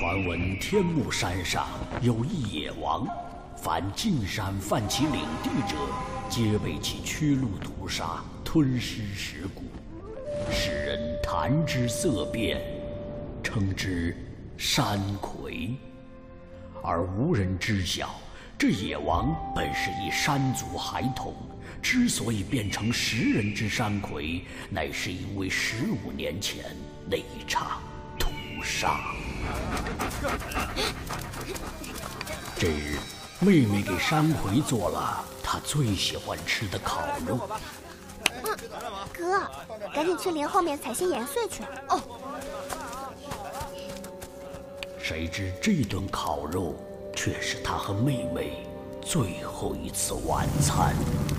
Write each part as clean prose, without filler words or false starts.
传闻天目山上有一野王，凡进山犯其领地者，皆被其驱戮屠杀，吞尸蚀骨，使人谈之色变，称之山魁。而无人知晓，这野王本是一山族孩童，之所以变成食人之山魁，乃是因为15年前那一场屠杀。这日，妹妹给山魁做了她最喜欢吃的烤肉。 哥，赶紧去林后面采些盐碎去。哦。 谁知这顿烤肉却是他和妹妹最后一次晚餐。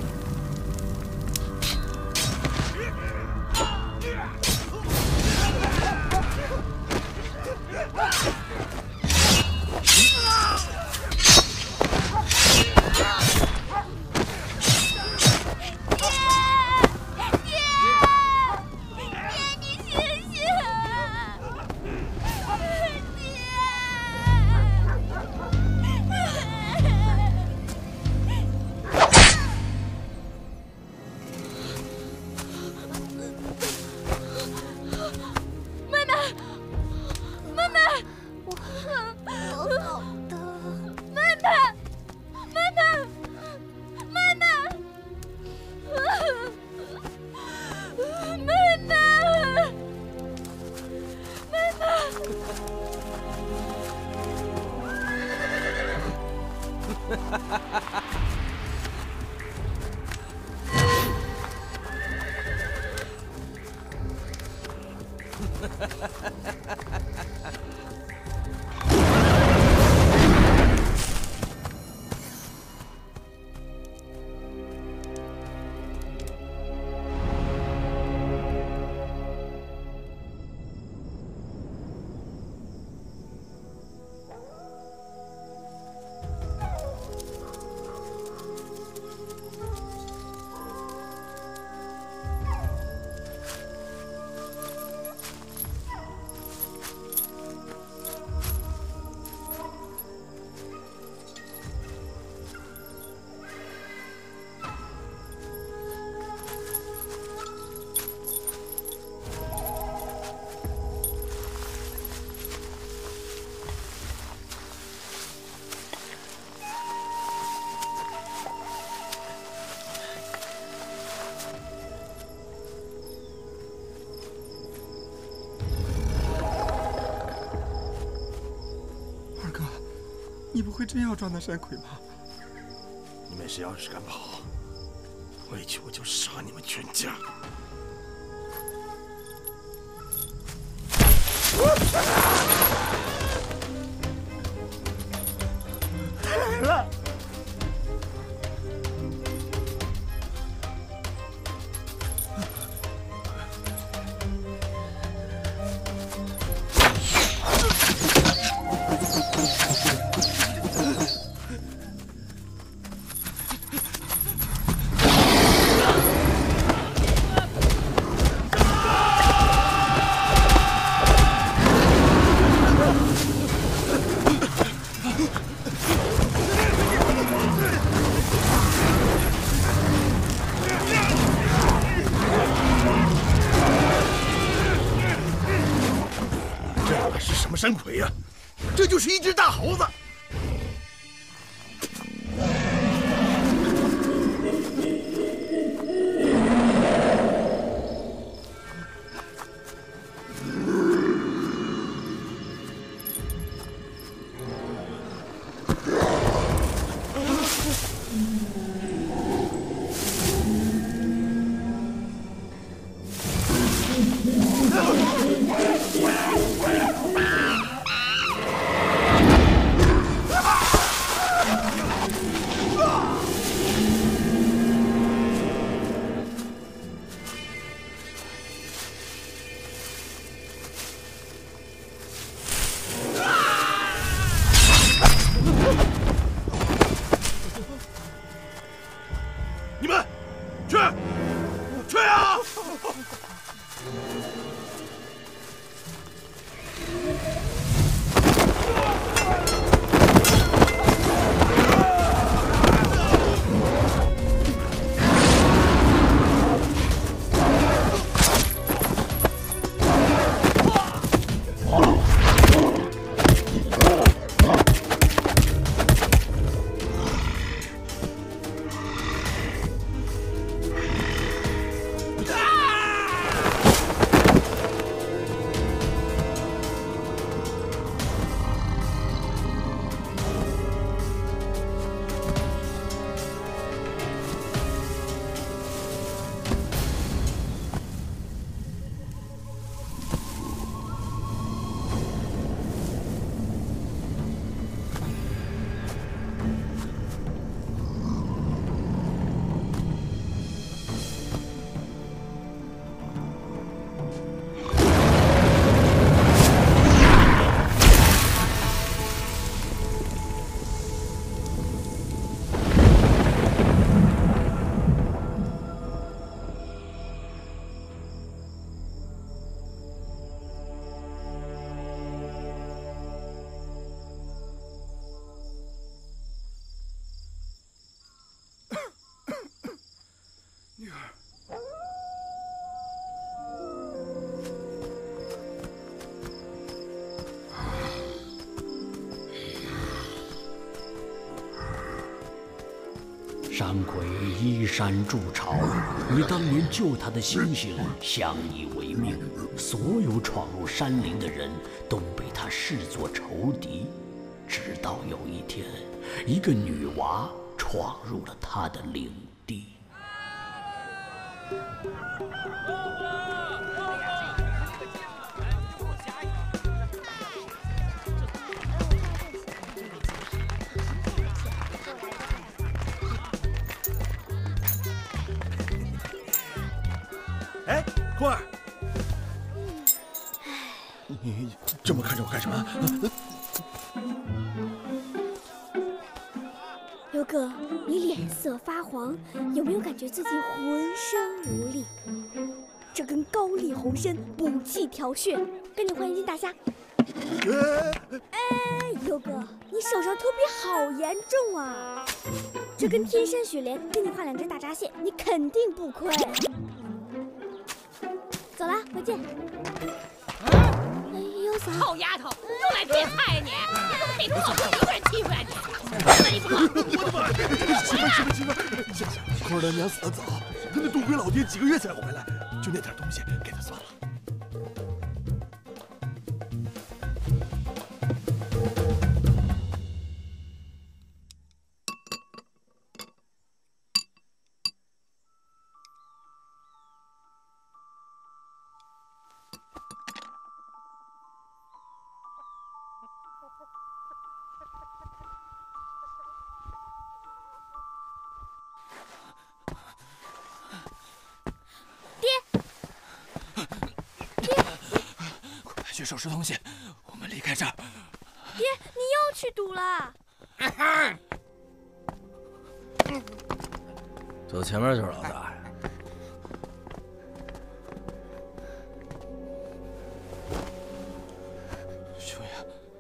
你不会真要抓那山魁吧？ 你们谁要是敢跑，回去我就杀你们全家！来了！山魁呀，这就是一只大猴子。 山葵依山筑巢，与当年救他的猩猩相依为命。所有闯入山林的人都被他视作仇敌。直到有一天，一个女娃闯入了他的领地。 哎，空儿，你这么看着我干什么？ 刘哥，你脸色发黄，有没有感觉自己浑身无力？这根高丽红参补气调血，赶紧换一斤大虾。哎，刘哥，你手上脱皮好严重啊！这根天山雪莲，给你换2只大闸蟹，你肯定不亏。走了，回见。哎呦，嫂， 臭丫头，又来变态你！你怎么每次老公一个人欺负呀你？你不说。 媳妇，空儿的娘死得早，他那渡鬼老爹几个月才回来，就那点东西给他算了。 去收拾东西，我们离开这儿。 爹，你又去赌了？ 走前面就是老大。 兄爷，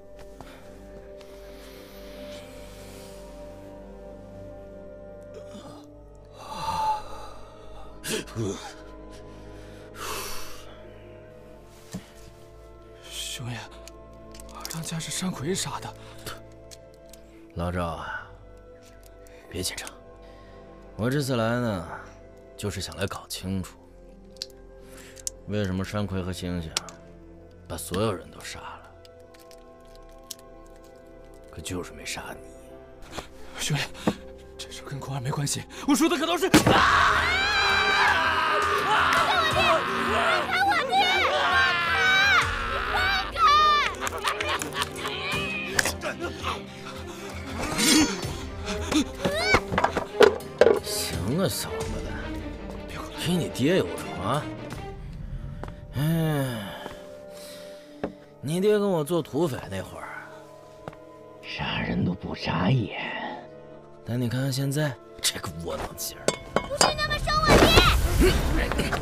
兄爷，二当家是山葵杀的。 老赵啊，别紧张，我这次来呢，就是想来搞清楚，为什么山葵和猩猩把所有人都杀了，可就是没杀你。 兄爷，这事跟空儿没关系，我说的可都是。 行啊，小王八蛋，比你爹有种啊！你爹跟我做土匪那会儿，杀人都不眨眼，但你看看现在这个窝囊劲儿。 不许那么说我爹！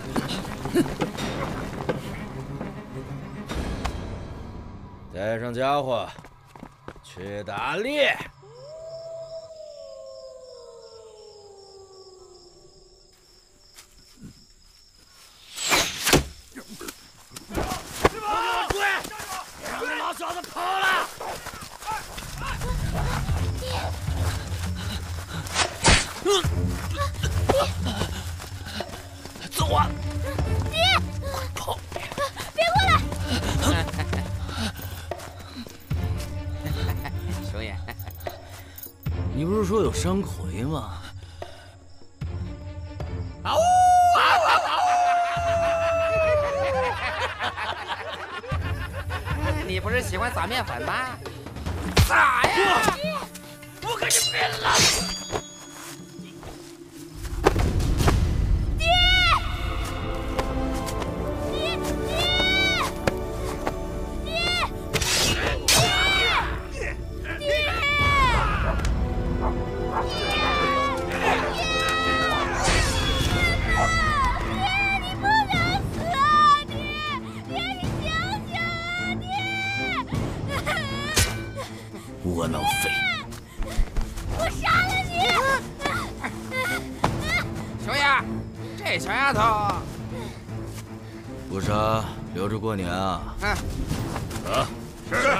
带上家伙，去打猎。 小子跑了！走啊！ 爹， 快跑！ 别过来！ 兄爷， 你不是说有山葵吗？ 嗷呜！你不是喜欢撒面粉吗？撒呀！我跟你拼了！ 爹！ 窝囊废！ 我杀了你！兄爷，这小丫头不杀，留着过年啊！走。 是。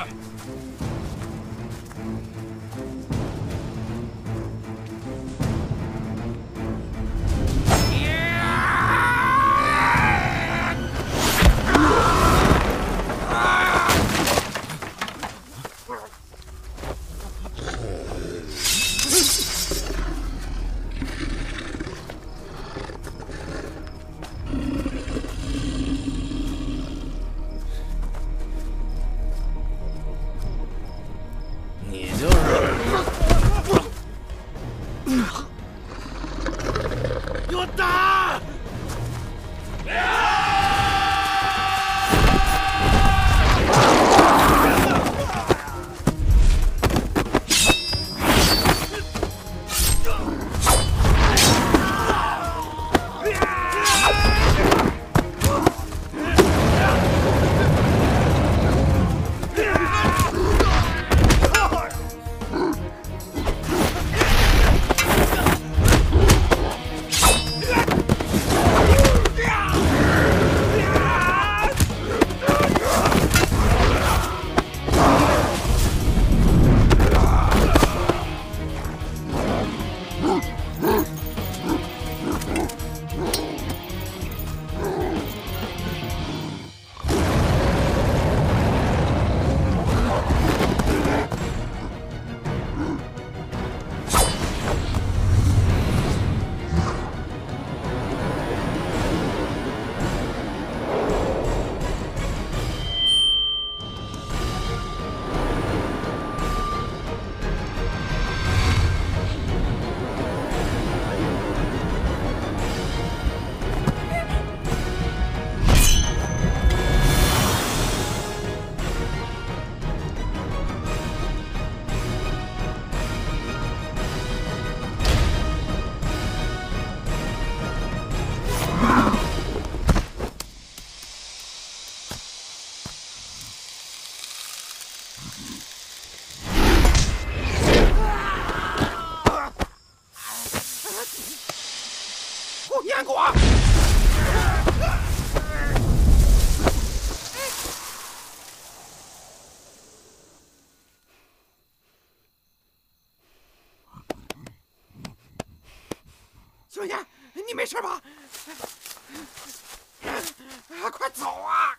兄爷，你没事吧？快走啊！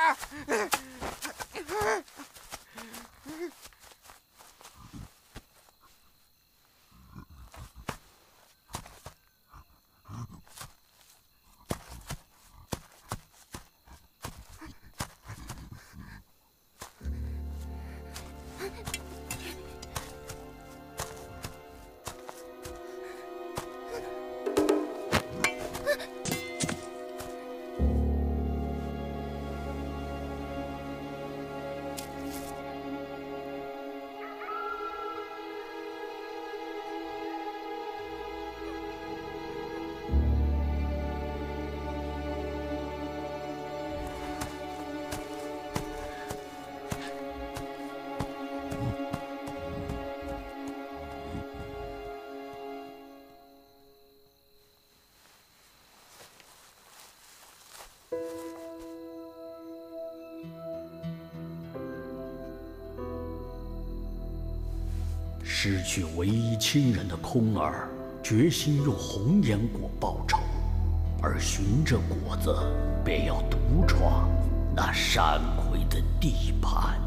失去唯一亲人的空儿，决心用红颜果报仇，而循着果子，便要独闯那山葵的地盘。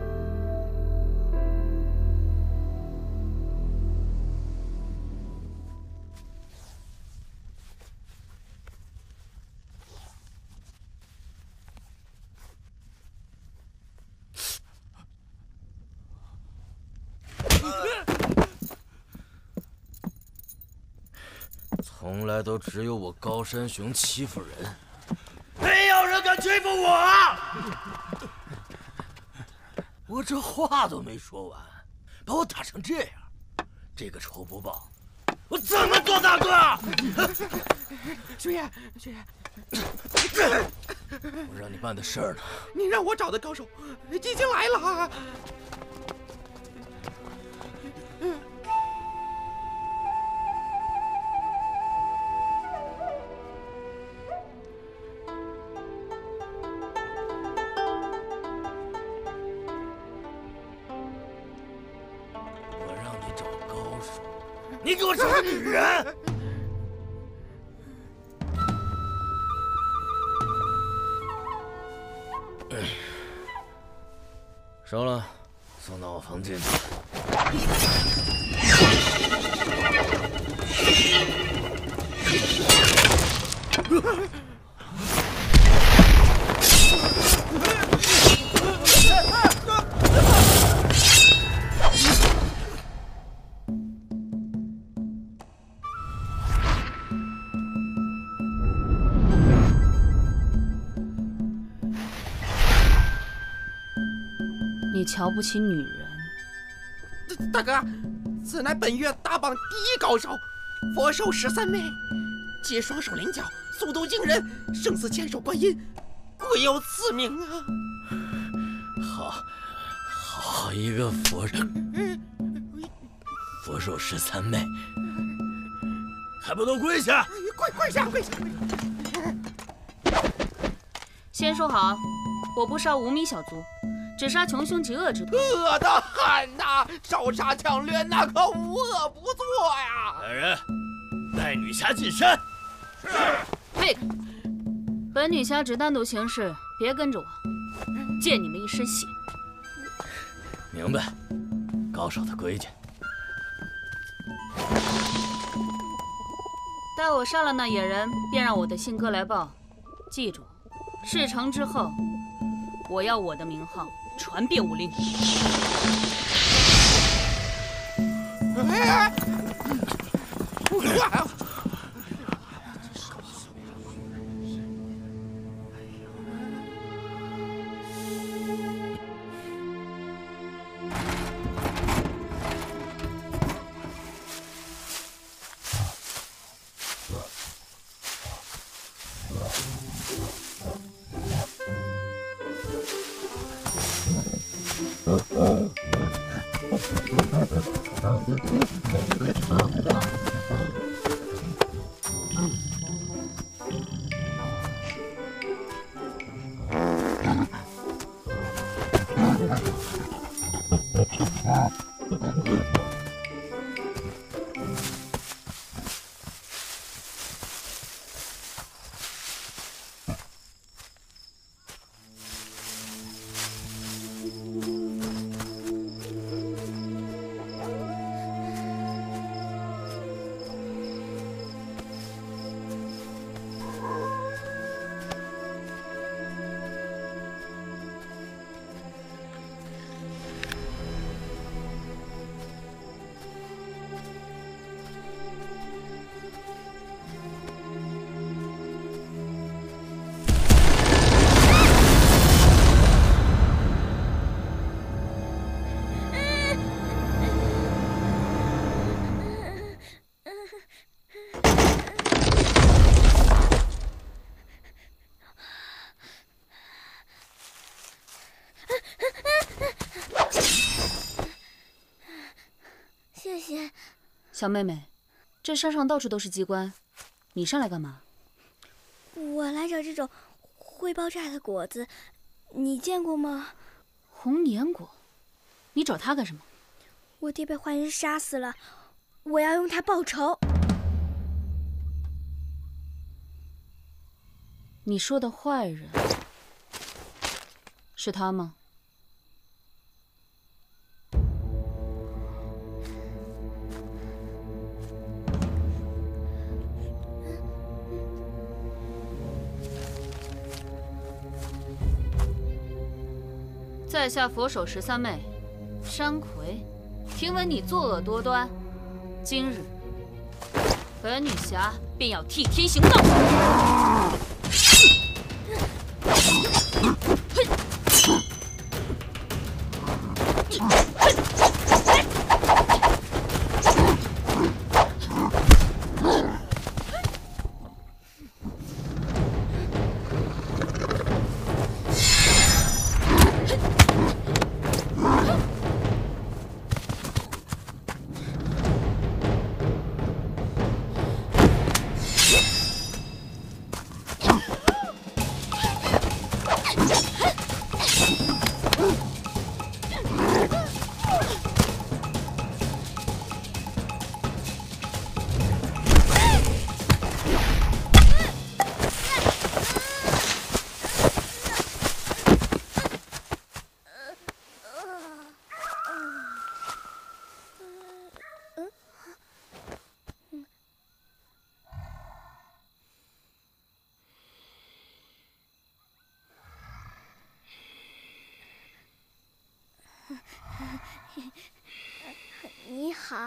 从来都只有我高山雄欺负人， 没有人敢欺负我！ 我这话都没说完，把我打成这样，这个仇不报，我怎么做大哥？ 兄爷， 我让你办的事儿呢？ 你让我找的高手已经来了。 你给我找个女人！收了，送到我房间去。 你瞧不起女人？ 大哥，此乃本月大榜第一高手，佛寿13妹，皆双手灵脚，速度惊人，胜似千手观音，贵有此名啊！ 好一个佛寿13妹，还不都跪下！ 跪下！ 先说好，我不杀无名小族，只杀穷凶极恶之徒。 恶得很呐！烧杀抢掠，那可无恶不作呀！ 来人，带女侠进山。 是。退开！本女侠只单独行事，别跟着我，溅你们一身血。 明白，高手的规矩。 待我杀了那野人，便让我的信鸽来报。记住，事成之后，我要我的名号传遍武林。 小妹妹，这山上到处都是机关，你上来干嘛？ 我来找这种会爆炸的果子，你见过吗？ 红颜果，你找它干什么？ 我爹被坏人杀死了，我要用它报仇。 你说的坏人是他吗？在下佛手13妹，山葵。听闻你作恶多端，今日本女侠便要替天行道。 你好。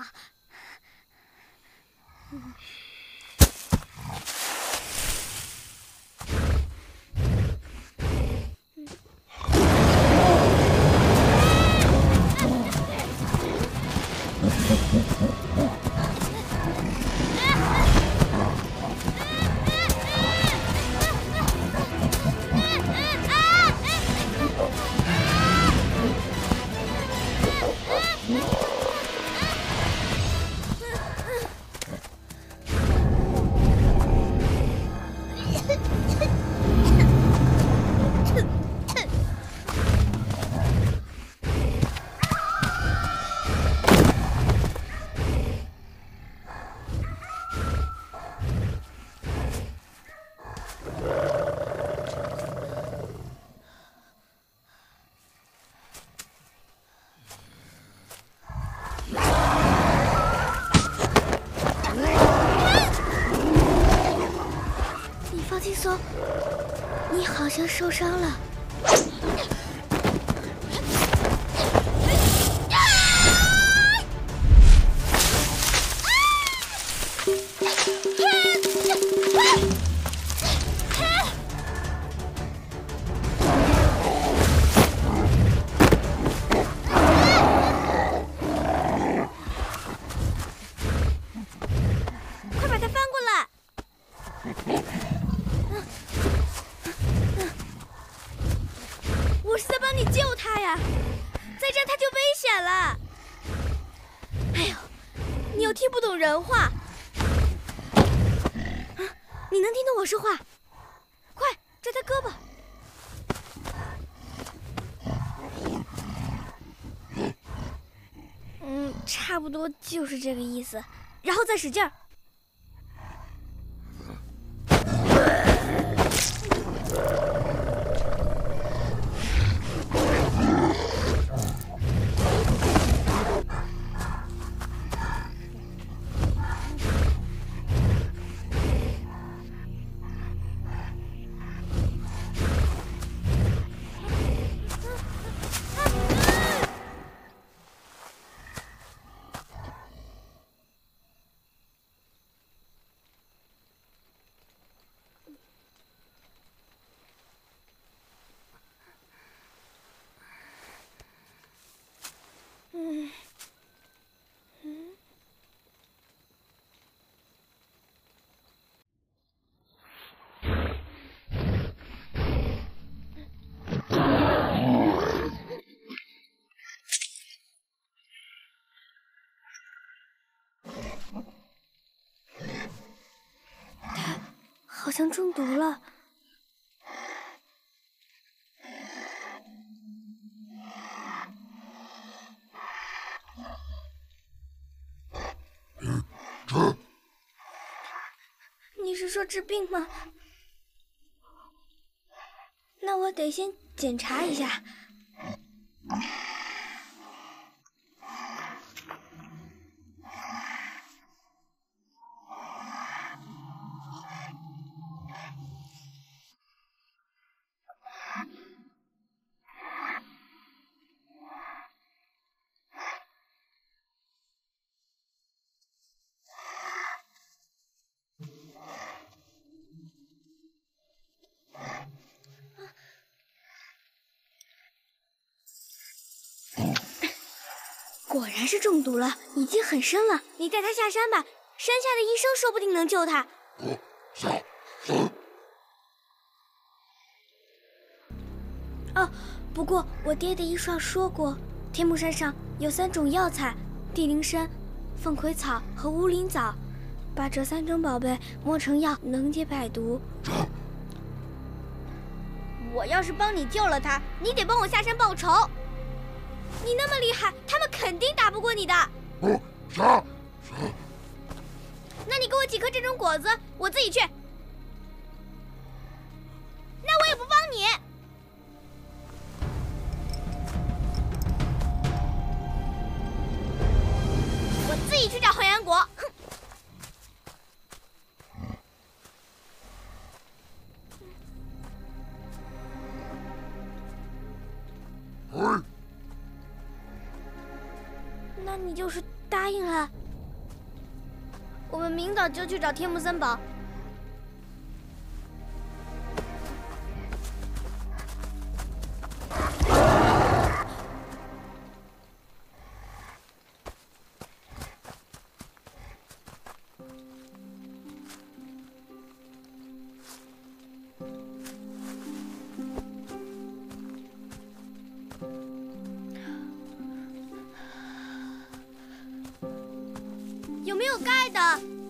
轻松，你好像受伤了。快把它翻过来！我是在帮你救他呀，再这样他就危险了。哎呦，你又听不懂人话，你能听懂我说话？快抓他胳膊！差不多就是这个意思，然后再使劲儿。 像中毒了。你是说治病吗？那我得先检查一下。果然是中毒了，已经很深了。你带他下山吧，山下的医生说不定能救他。哦，不过我爹的医书说过，天目山上有3种药材：地灵参、凤葵草和乌灵藻。把这3种宝贝磨成药，能解百毒。我要是帮你救了他，你得帮我下山报仇。你那么厉害，他们肯定打不过你的。那你给我几颗这种果子，我自己去。那我也不帮你。我自己去找衡阳果。哼。那你就是答应了。我们明早就去找天目三宝。有没有盖的？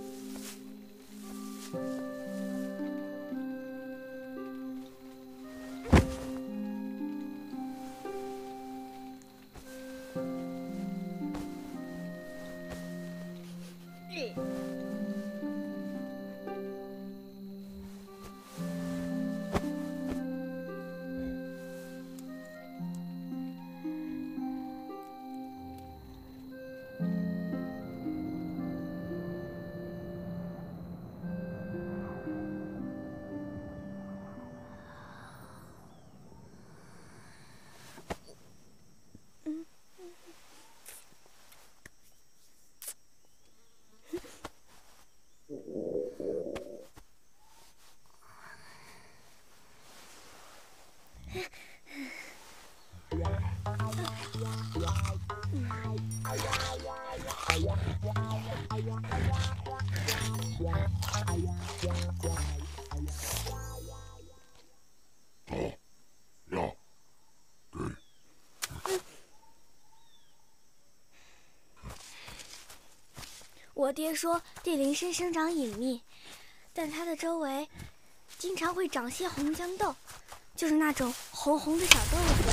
我爹说地灵参生长隐秘，但它的周围经常会长些红豇豆，就是那种红红的小豆子。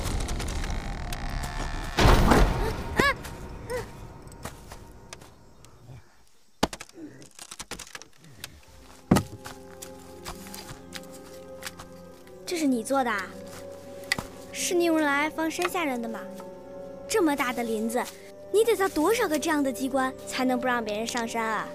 这是你做的啊？是你用来防山下人的吗？这么大的林子，你得造多少个这样的机关，才能不让别人上山啊？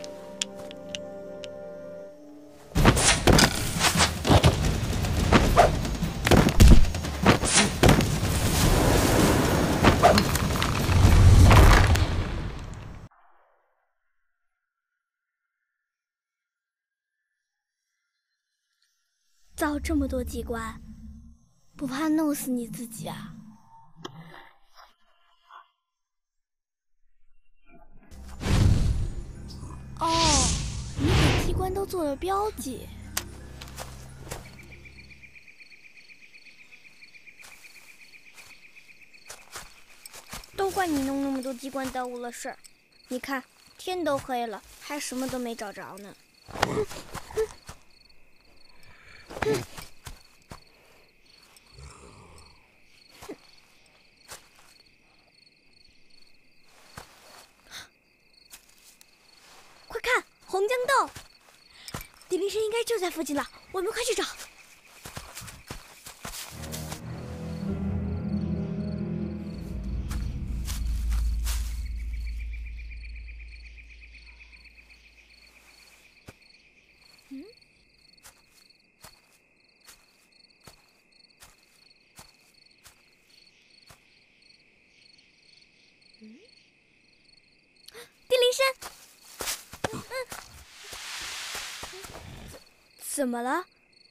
造这么多机关，不怕弄死你自己啊？哦，你给机关都做了标记。都怪你弄那么多机关耽误了事儿。你看，天都黑了，还什么都没找着呢。 快看，红豇豆！地灵神应该就在附近了，我们快去找。地灵神，怎么了？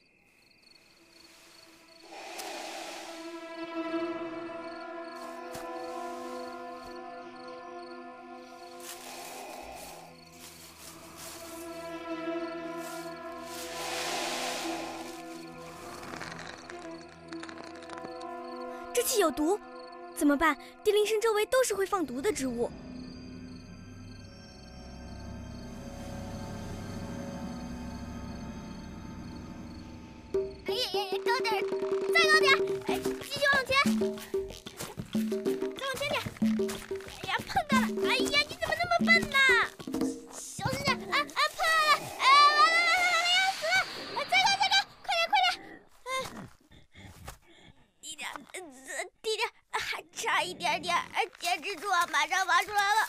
这气有毒，怎么办？地灵神周围都是会放毒的植物。高点，再高点！哎，继续往前，再往前点！哎呀，碰到了！哎呀，你怎么那么笨呢？小心点！啊，碰到了！哎，完了，要死了！再高，快点！低点，低点，还差一点点，坚持住啊，马上挖出来了！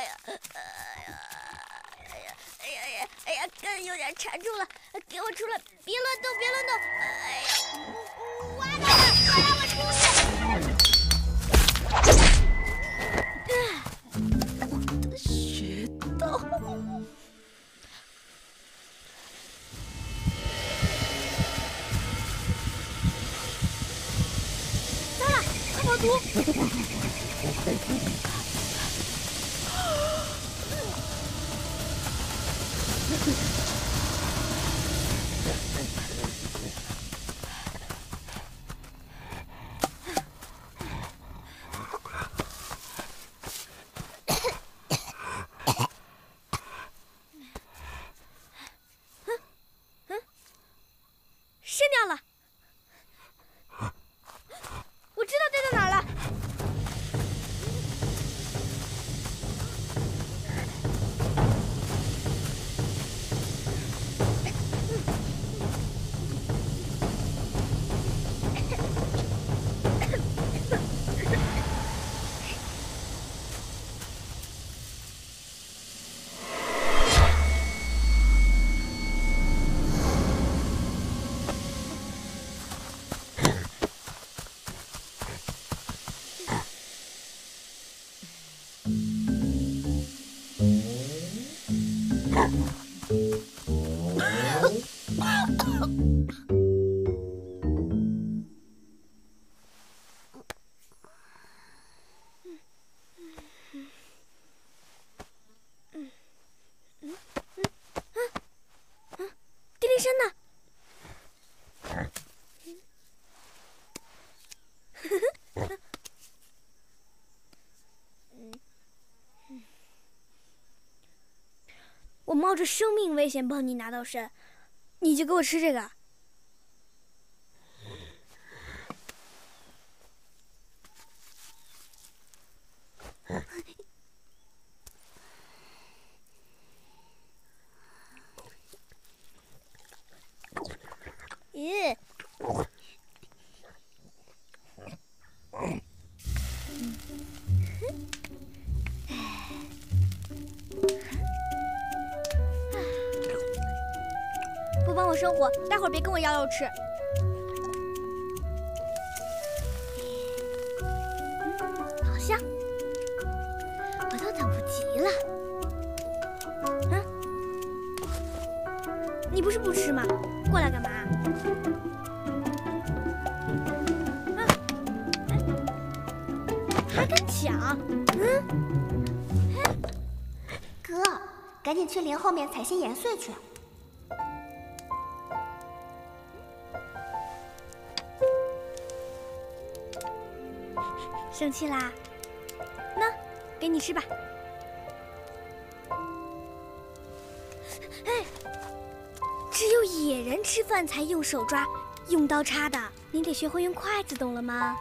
哎呀，根有点缠住了，给我出来！别乱动！哎呀，挖到了，快让我出去！穴道。糟了，快跑毒！删掉了，我知道掉到哪儿了。地灵神呢？我冒着生命危险帮你拿到参，你就给我吃这个？咦？不帮我生火，待会儿别跟我要肉吃。好香，我都等不及了。你不是不吃吗？过来干嘛？还敢抢？ 哥，赶紧去林后面采些盐穗去。 生气啦？那，给你吃吧。哎，吃只有野人吃饭才用手抓，用刀叉的。你得学会用筷子，懂了吗？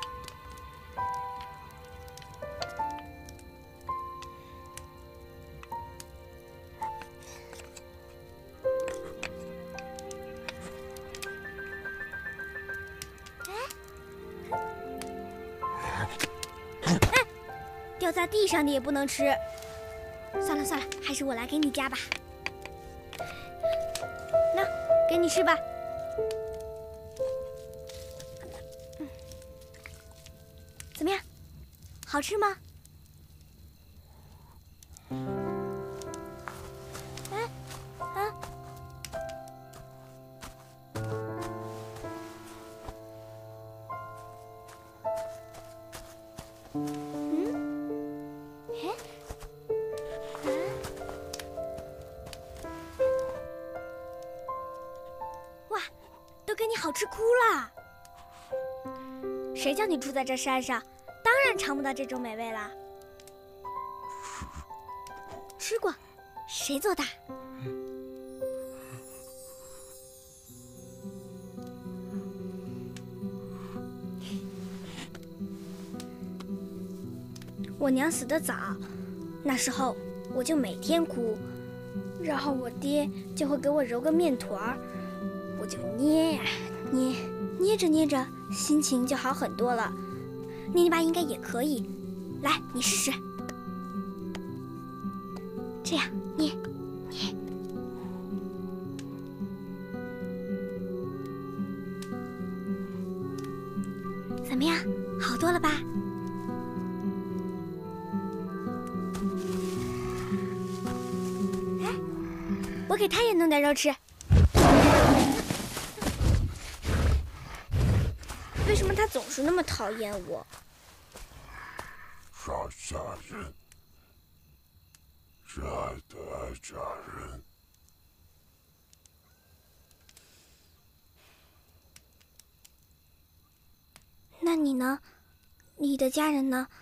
掉在地上的也不能吃。算了算了，还是我来给你夹吧。那，给你吃吧。怎么样？好吃吗？哎，啊！都给你好吃哭了。谁叫你住在这山上，当然尝不到这种美味啦。吃过，谁做的？我娘死得早，那时候我就每天哭，然后我爹就会给我揉个面团儿。我就捏呀捏，捏着捏着，心情就好很多了。妮妮爸应该也可以，来，你试试。这样捏捏，怎么样？好多了吧？哎，我给他也弄点肉吃。为什么他总是那么讨厌我？ 杀家人，是爱的爱家人。 那你呢？你的家人呢？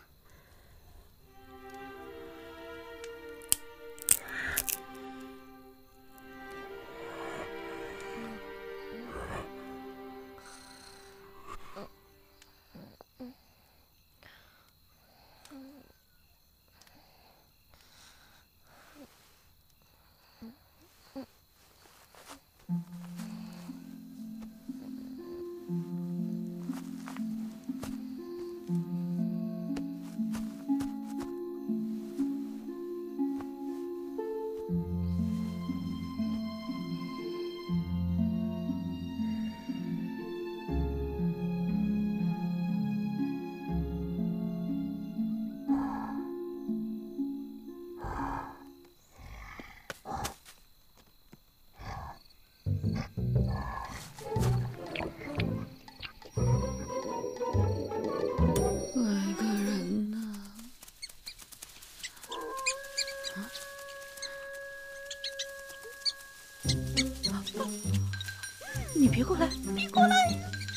你别过来，别过来！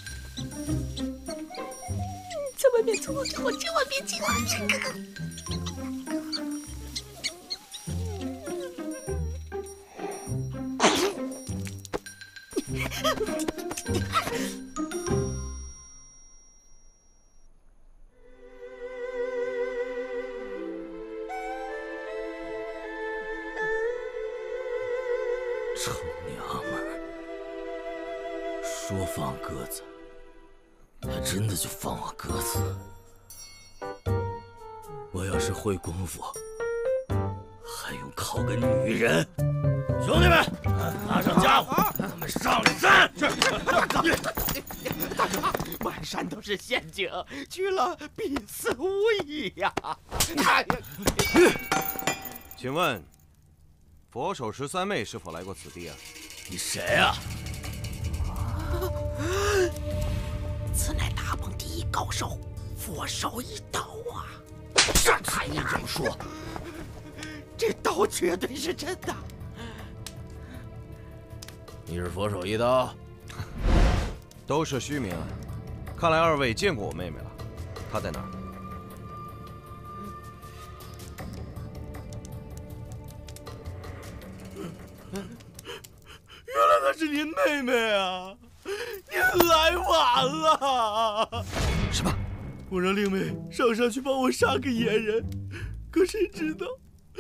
在外面走，我千万别进来！ 臭娘们儿！说放鸽子，还真的就放我鸽子。我要是会功夫，还用靠个女人？兄弟们，拿上家伙，咱们上山！ 满山都是陷阱，去了必死无疑呀！ 请问，佛手13妹是否来过此地啊？ 你谁啊？ 此乃大鹏第一高手，佛手一刀啊！ 善才你这么说， 这刀绝对是真的。 你是佛手一刀？ 都是虚名。看来二位见过我妹妹了，她在哪儿？ 原来她是您妹妹啊！您来晚了。 什么？ 我让令妹上山去帮我杀个野人，可谁知道？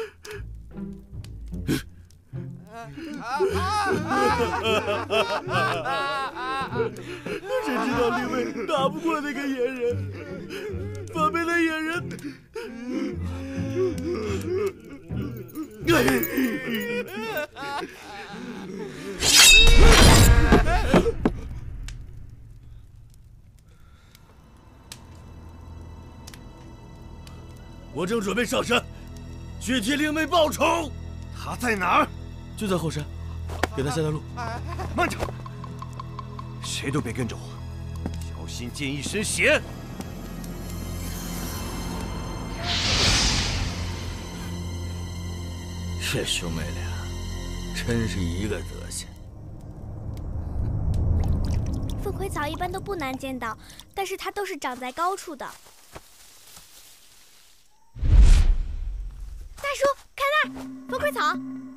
谁知道令妹打不过那个野人，反被那野人……我正准备上山，去替令妹报仇。 他在哪儿？ 就在后山，给他下条路。 慢着，谁都别跟着我，小心溅一身血。 这兄妹俩真是一个德行。 凤葵草一般都不难见到，但是它都是长在高处的。大叔，看那儿，凤葵草。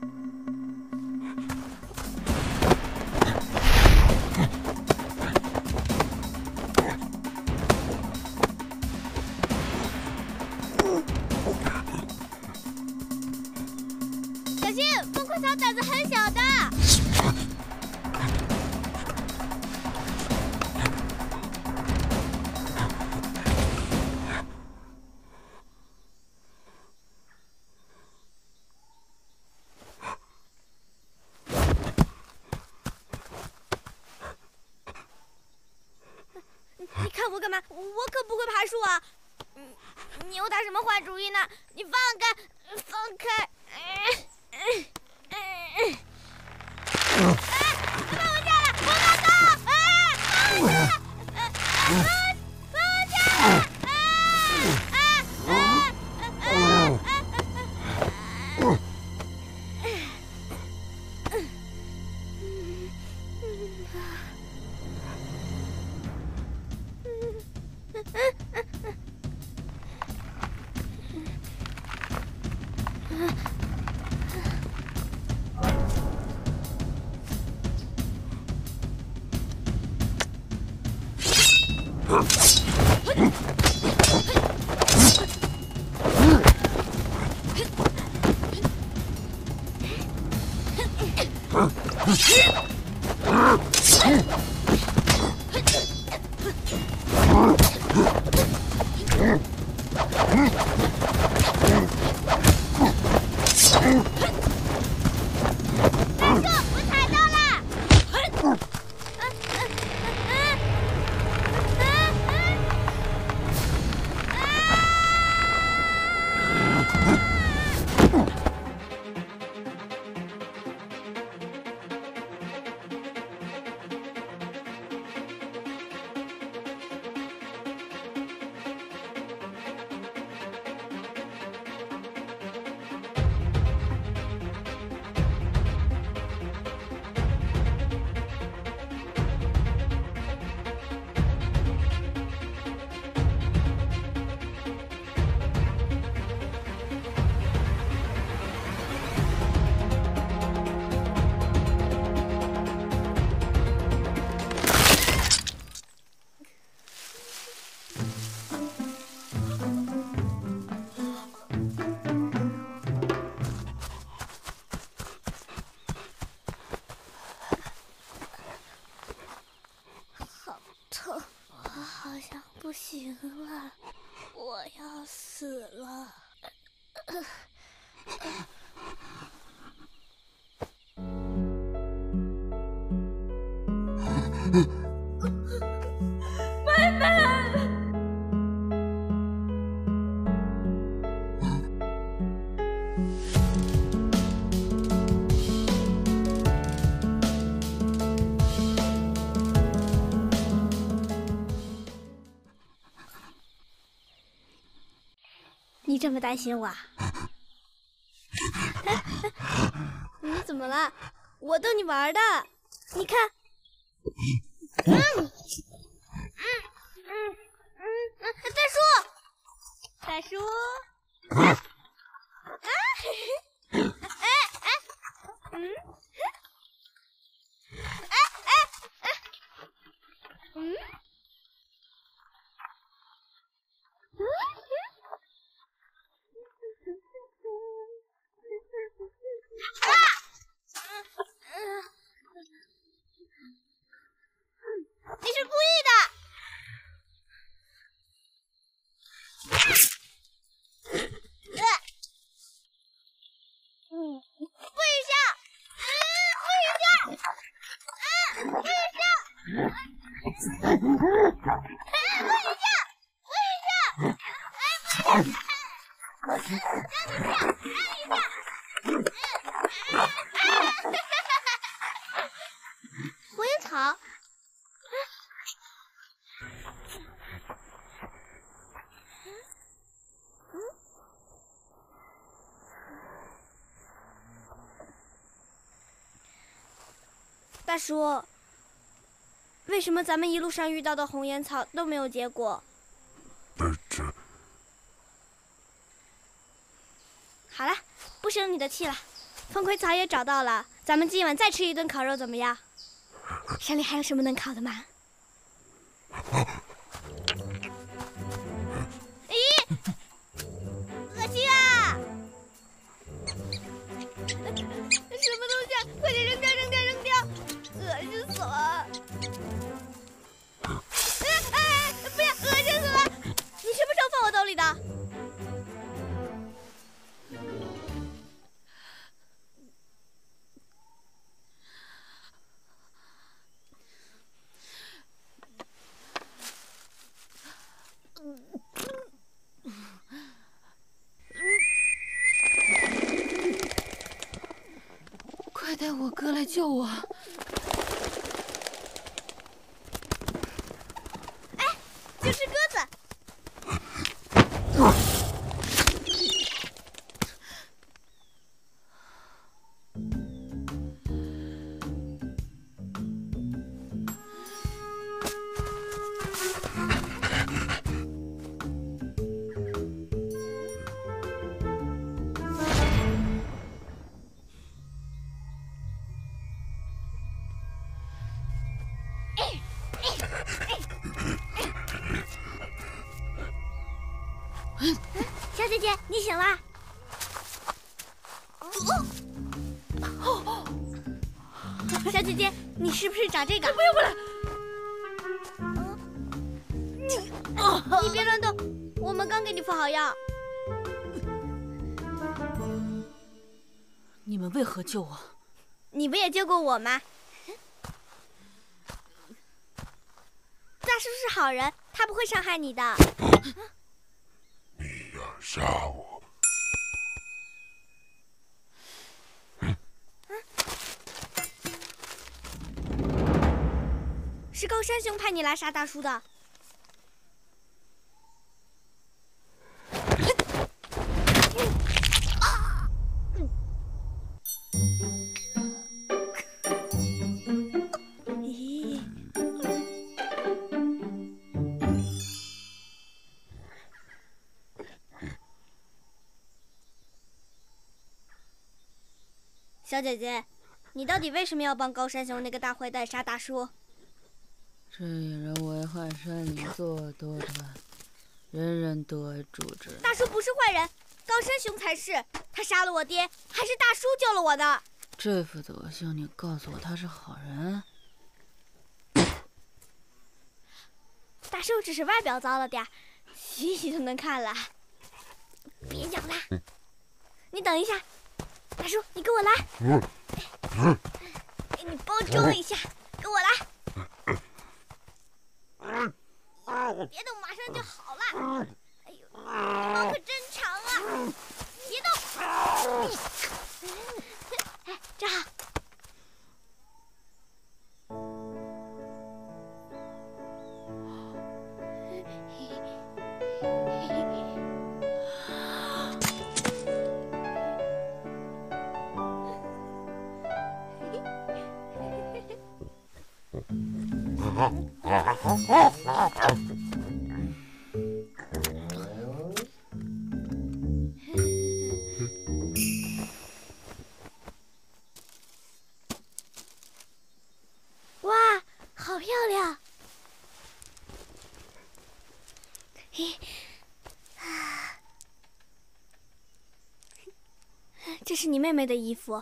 小心，凤葵草胆子很小的。你看我干嘛？我可不会爬树啊！你又打什么坏主意呢？你放开，放开！放我下来！我要走！放我下来！放我下来！不行了，我要死了。 妹妹。 你这么担心我啊？你怎么了？我逗你玩的。你看，大叔， 火影草。 大叔，为什么咱们一路上遇到的红颜草都没有结果？好了，不生你的气了。风葵草也找到了，咱们今晚再吃一顿烤肉怎么样？山里还有什么能烤的吗？咦，恶心啊！什么东西啊？快点扔掉，扔掉，扔掉！恶心死了！不要，恶心死了！你什么时候放我兜里的？ 快带我哥来救我！ 哎，就是鸽子。小姐姐，你醒啦？小姐姐，你是不是找这个？不要过来！你别乱动，我们刚给你敷好药。 你们为何救我？ 你不也救过我吗？大叔是好人，他不会伤害你的。 你要杀我？ 是高山兄派你来杀大叔的。小姐姐，你到底为什么要帮高山雄那个大坏蛋杀大叔？ 这野人为害山林，作恶多端，人人都爱诛之。 大叔不是坏人，高山雄才是。他杀了我爹，还是大叔救了我的。 这副德行，你告诉我他是好人？ 大叔只是外表糟了点，洗洗就能看了。别咬他！你等一下，大叔，你跟我来。给你包装一下，跟我来。别动，马上就好了。哎呦，毛可真长啊！别动。哎，站好。哇，好漂亮！这是你妹妹的衣服。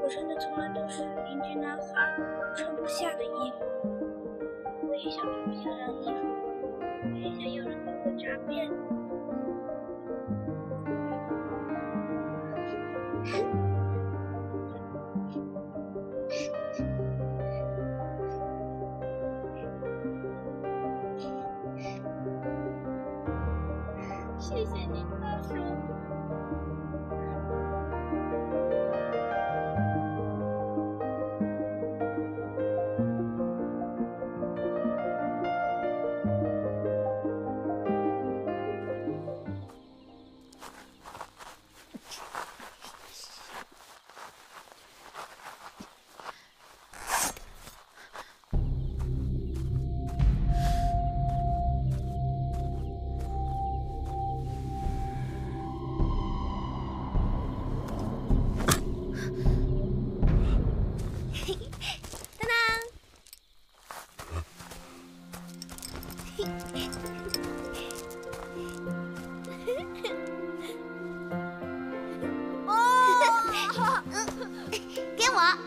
我穿的从来都是邻居男孩穿不下的衣服。我也想穿漂亮衣服，我也想有人给我扎辫子。谢谢你，大叔。 给我，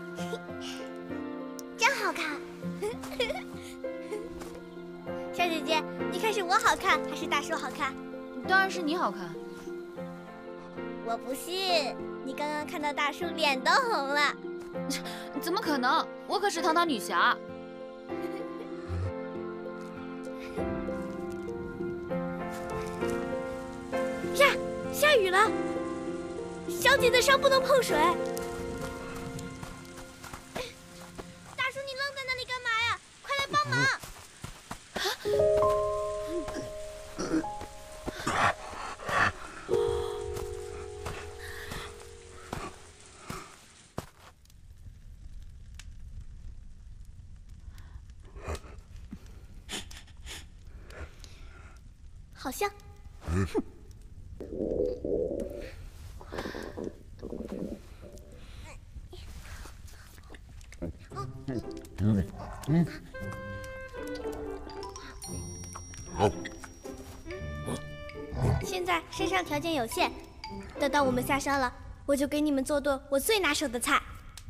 真好看。 小姐姐，你看是我好看还是大叔好看？ 当然是你好看。 我不信，你刚刚看到大叔脸都红了。 怎么可能？我可是堂堂女侠。 呀，下雨了！小姐的伤不能碰水。大叔，你愣在那里干嘛呀？快来帮忙！好像。现在身上条件有限，等到我们下山了，我就给你们做顿我最拿手的菜。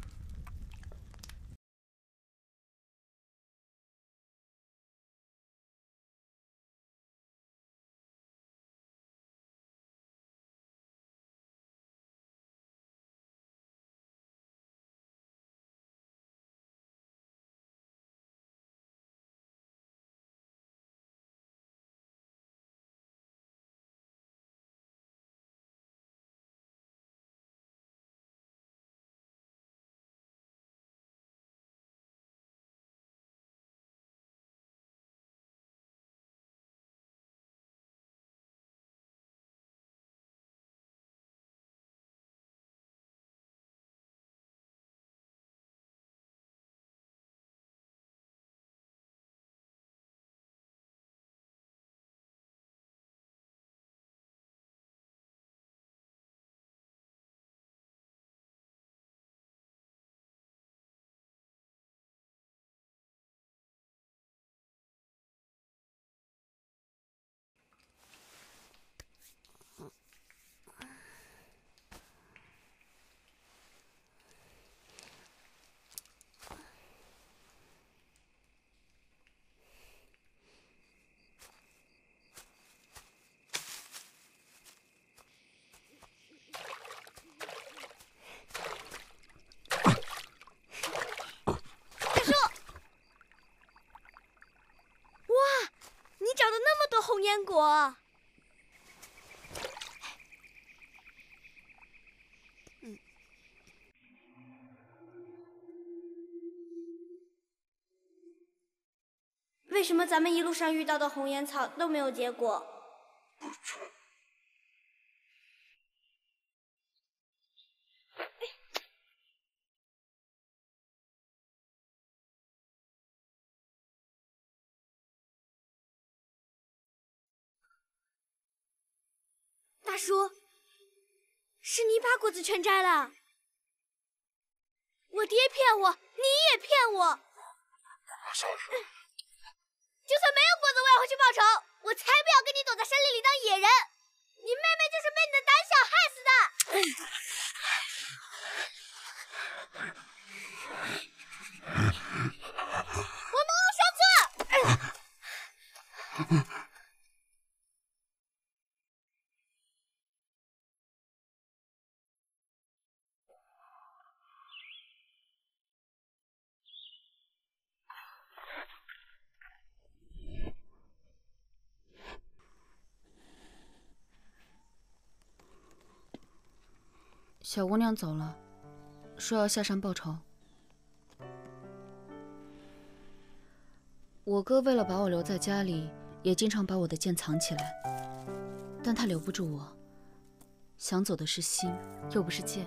找到那么多红烟果，为什么咱们一路上遇到的红烟草都没有结果？大叔，是你把果子全摘了？我爹骗我，你也骗我。 小叔， 就算没有果子，我也会去报仇。我才不要跟你躲在森林里当野人。你妹妹就是被你的胆小害死的。 小姑娘走了，说要下山报仇。我哥为了把我留在家里，也经常把我的剑藏起来，但他留不住我。想走的是心，又不是剑。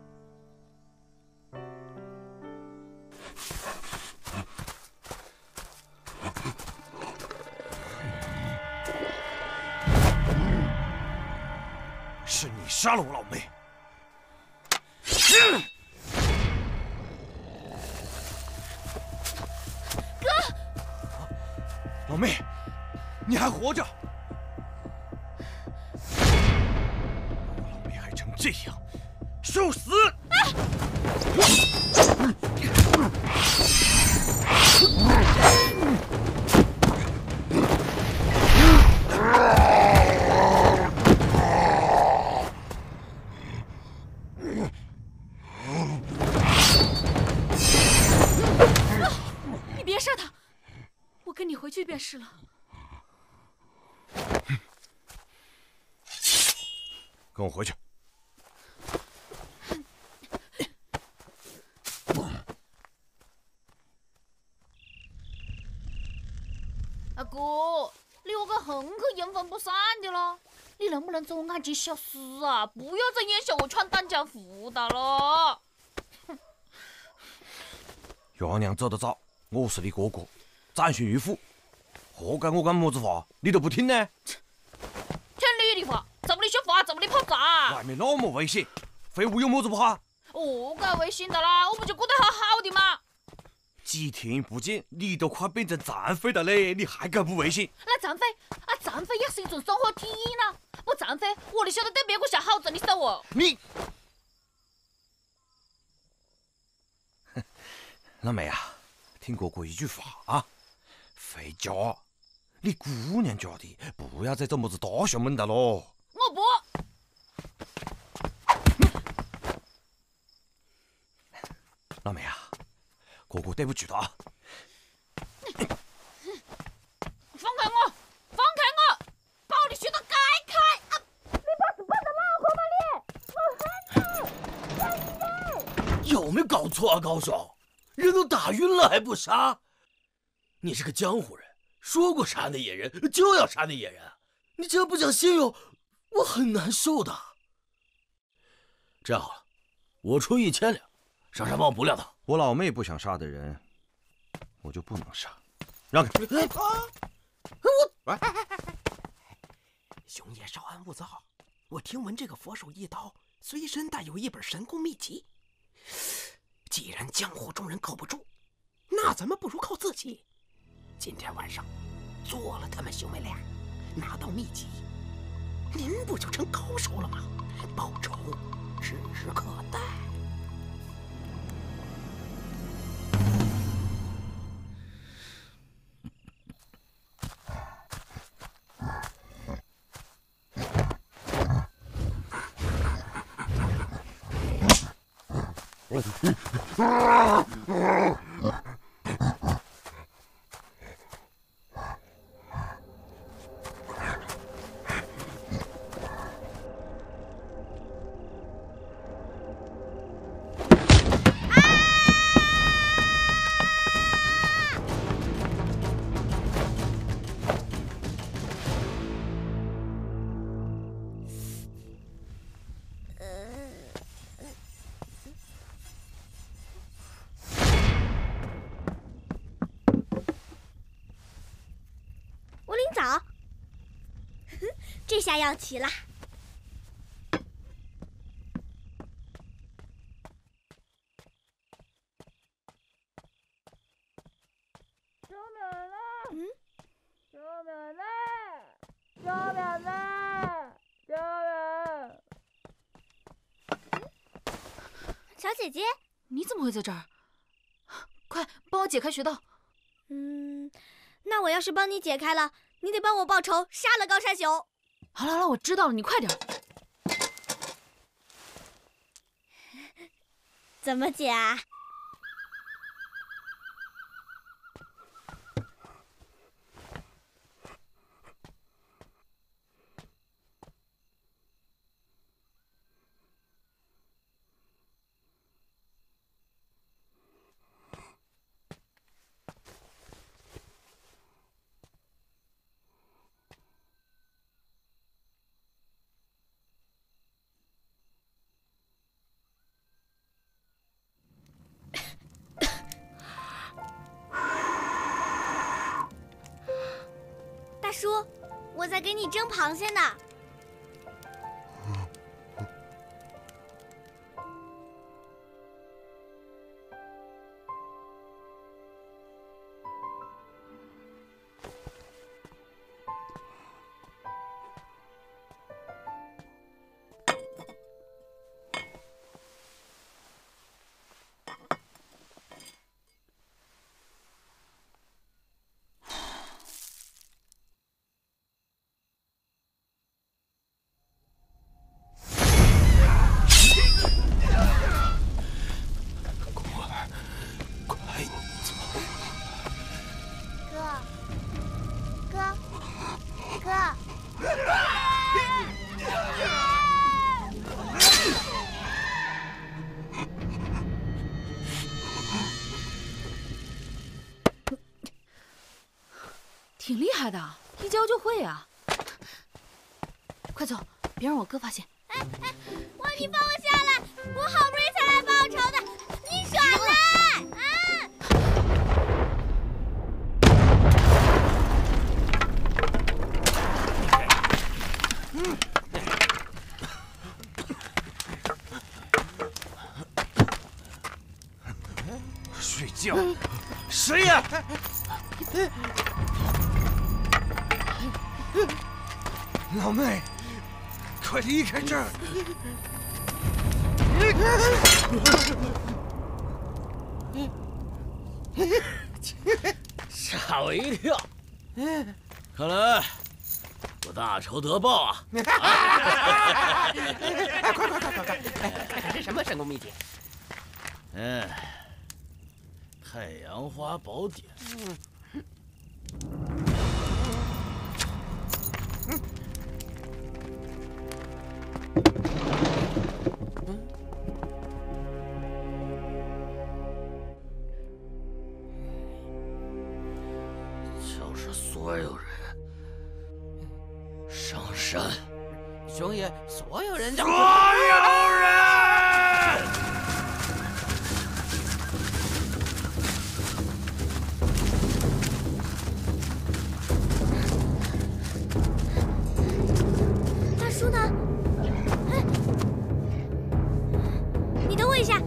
是你杀了我老妹！ 哥， 老妹，你还活着！我老妹害成这样，受死！ 你别杀他，我跟你回去便是了。 跟我回去。 阿哥，你我个横可阴魂不散的了，你能不能做眼睛小事啊？不要再演小我闯丹江福大了。 月娘走得早，我是你哥哥，斩寻玉虎，何该我讲么子话，你都不听呢？ 听你的话，怎么你说话，怎么你跑闸？ 外面那么危险，废物有么子不好？ 哦，该危险的啦，我不就过得好好的吗？ 几天不见，你都快变成残废了嘞，你还敢不危险？ 那残废啊，残废也是一种生活体验呐。不残废，我就晓得对别个下好子的手哦。 你，老妹啊，听哥哥一句话啊，回家，你姑娘家的，不要再做么子大小门的喽。 我不。 老妹啊，哥哥对不起了啊！ 放开我！放开我！把我的血都改开！啊！你把死笨的老婆吗你？ 有没有搞错啊，高手？人都打晕了还不杀？你是个江湖人，说过杀那野人就要杀那野人，你这样不讲信用，我很难受的。这样好了，我出1000两，上山帮我补2趟。 我老妹不想杀的人，我就不能杀。让开！ 兄爷稍安勿躁，我听闻这个佛手一刀随身带有一本神功秘籍。既然江湖中人靠不住，那咱们不如靠自己。今天晚上做了他们兄妹俩，拿到秘籍，您不就成高手了吗？报仇指日可待。 早，这下要齐了。 救命啊！救命啊！救命啊！救命！ 小姐姐， 你怎么会在这儿？快帮我解开穴道。 那我要是帮你解开了，你得帮我报仇，杀了高山熊。 好了，我知道了，你快点。 怎么解啊？大叔，我在给你蒸螃蟹呢。 挺厉害的，一教就会啊！快走，别让我哥发现。 你放我下来！我好不容易才来报仇的，你耍赖睡觉？谁呀？老妹，快离开这儿！ 吓我一跳！看来我大仇得报啊！ 快！这是什么神功秘籍？ 太阳花宝典。就是所有人上山。 熊爷，所有人。 所有人！ 大叔呢？你等我一下。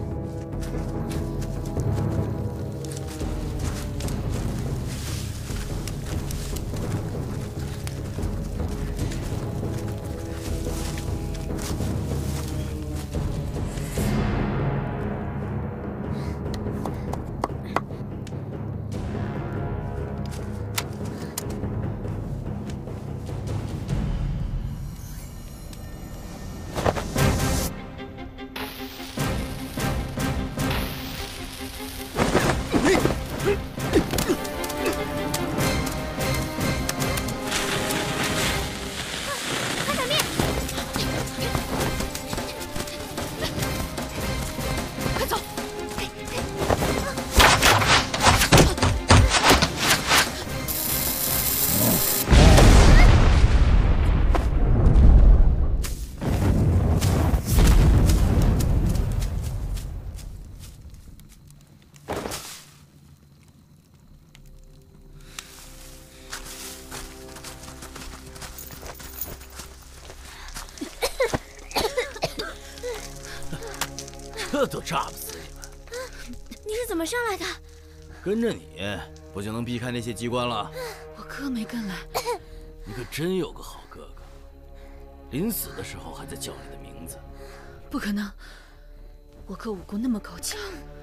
这都炸不死你们！ 你是怎么上来的？ 跟着你不就能避开那些机关了？ 我哥没跟来。 你可真有个好哥哥，临死的时候还在叫你的名字。 不可能，我哥武功那么高强。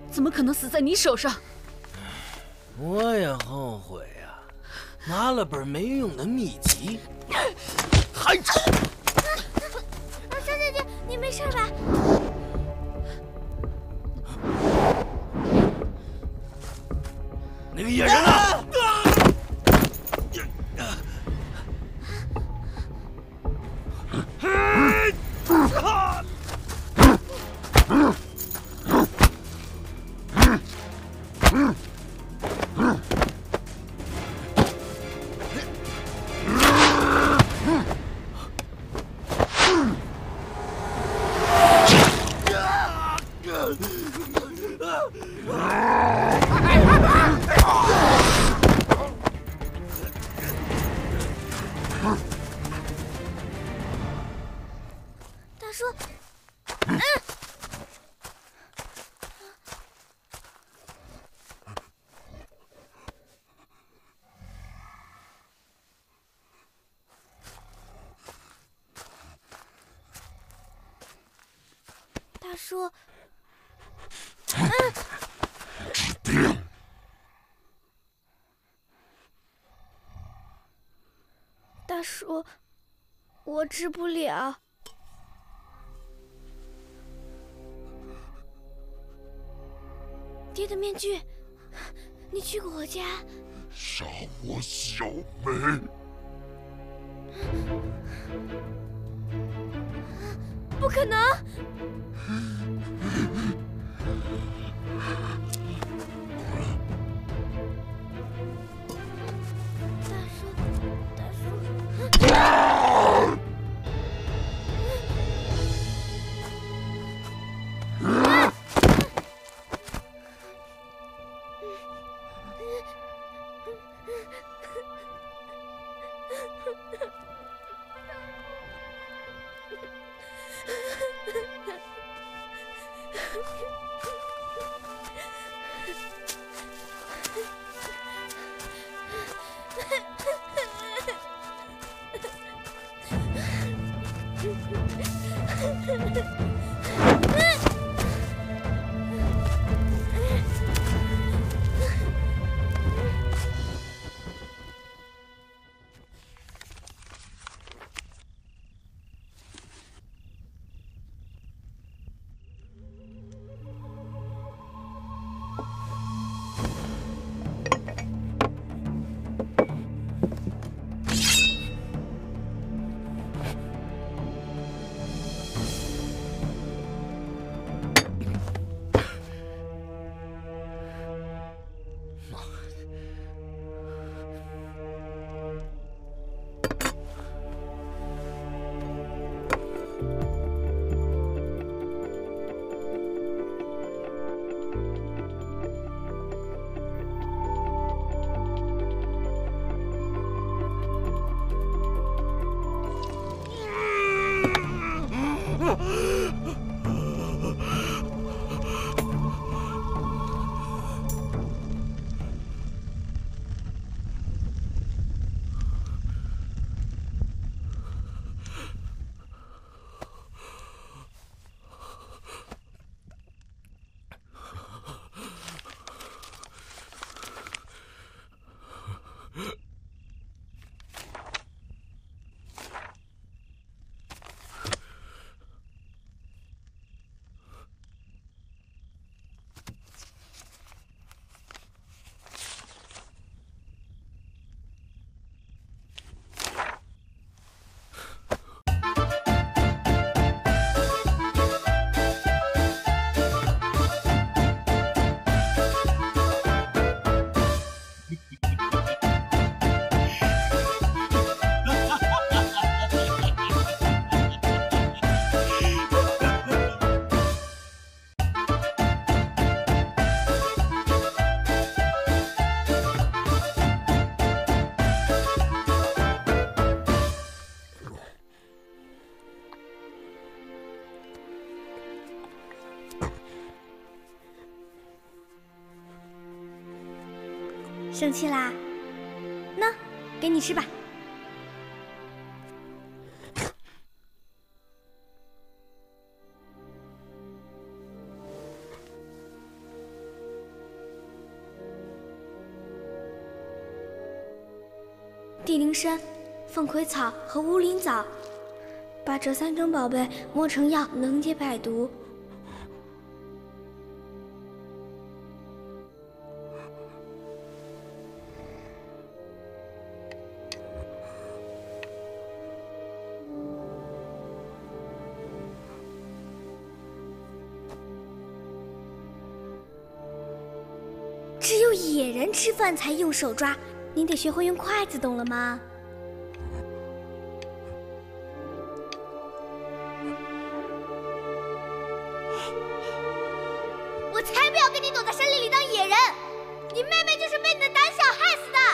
怎么可能死在你手上？ 我也后悔呀，拿了本没用的秘籍，还小姐姐，你没事吧？ 那个野人呢？ 大叔，大叔， 治病。 大叔，我治不了。爹的面具，你去过我家？ 杀我小梅！ 不可能！大叔，生气啦？那，给你吃吧。 地灵参、凤葵草和乌灵藻，把这3种宝贝磨成药，能解百毒。只有野人吃饭才用手抓，你得学会用筷子，懂了吗？ 我才不要跟你躲在森林里当野人！你妹妹就是被你的胆小害死的。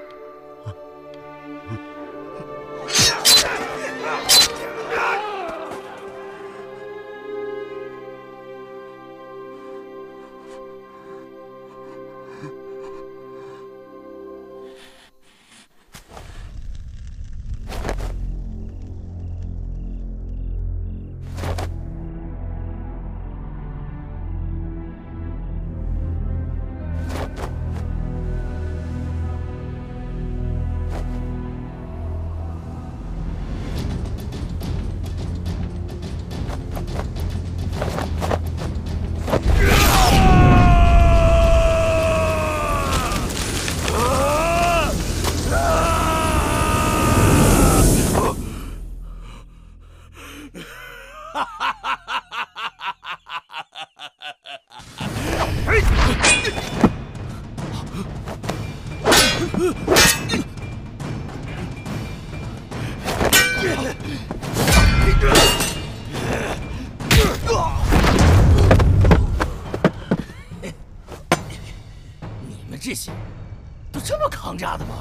你们这些都这么抗炸的吗？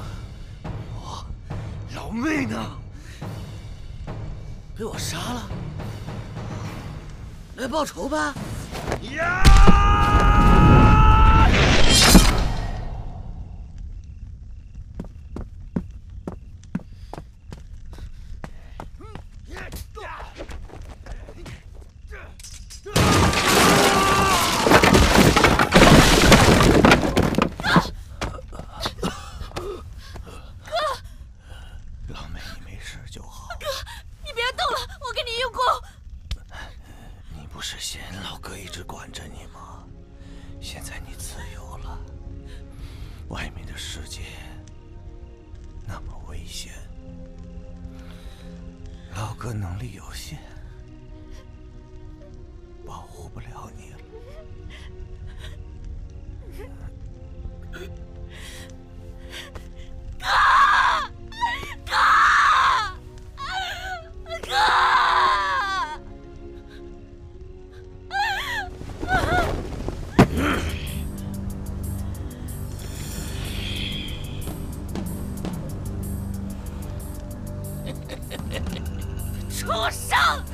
老妹呢？ 被我杀了？来报仇吧！ 外面的世界那么危险，老哥能力有限，保护不了你了。 畜生！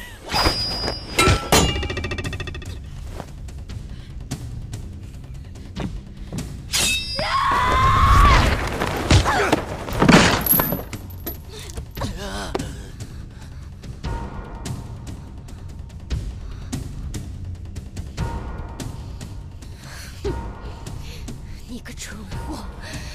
你个蠢货！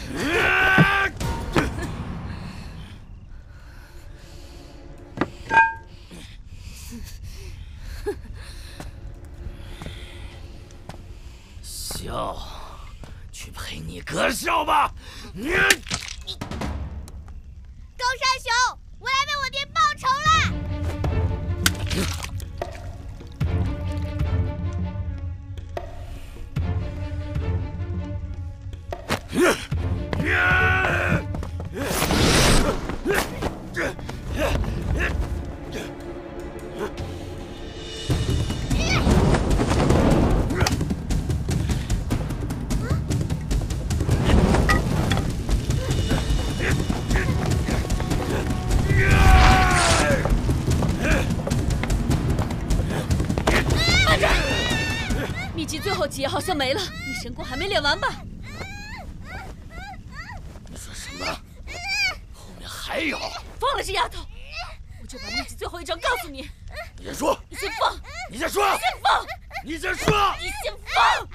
笑，去陪你哥笑吧！ 高山熊，我来为我爹报仇了！ 秘籍最后几页好像没了，你神功还没练完吧？ 你说什么？后面还有？ 放了这丫头，我就把秘籍最后一章告诉你。 你先说。 你先放。 你先说。 你先放。 你先说。 你先放。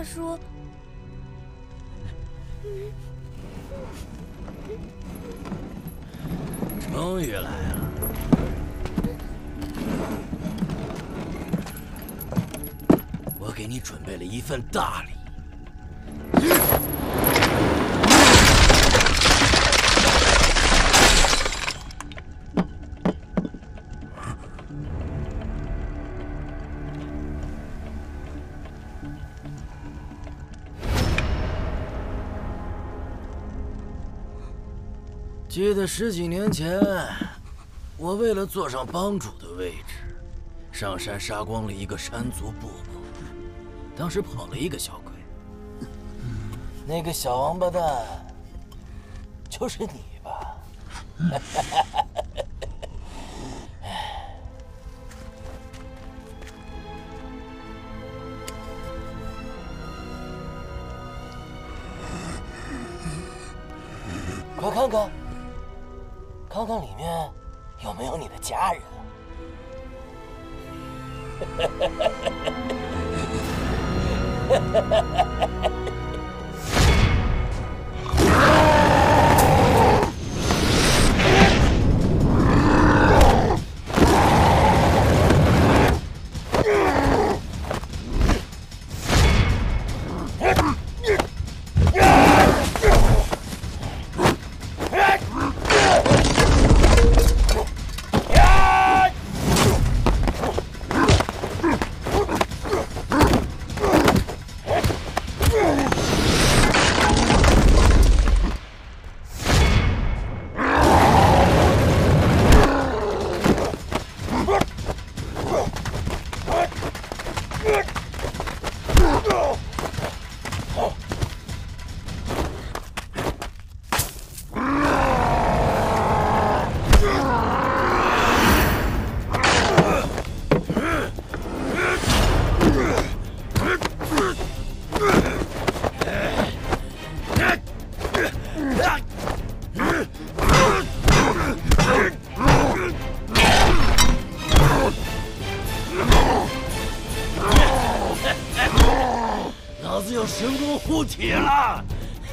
叔。 终于来了。我给你准备了一份大礼。记得10几年前，我为了坐上帮主的位置，上山杀光了一个山族部落。当时跑了一个小鬼，那个小王八蛋就是你吧？快看看！看看里面有没有你的家人。老子有神功护体了！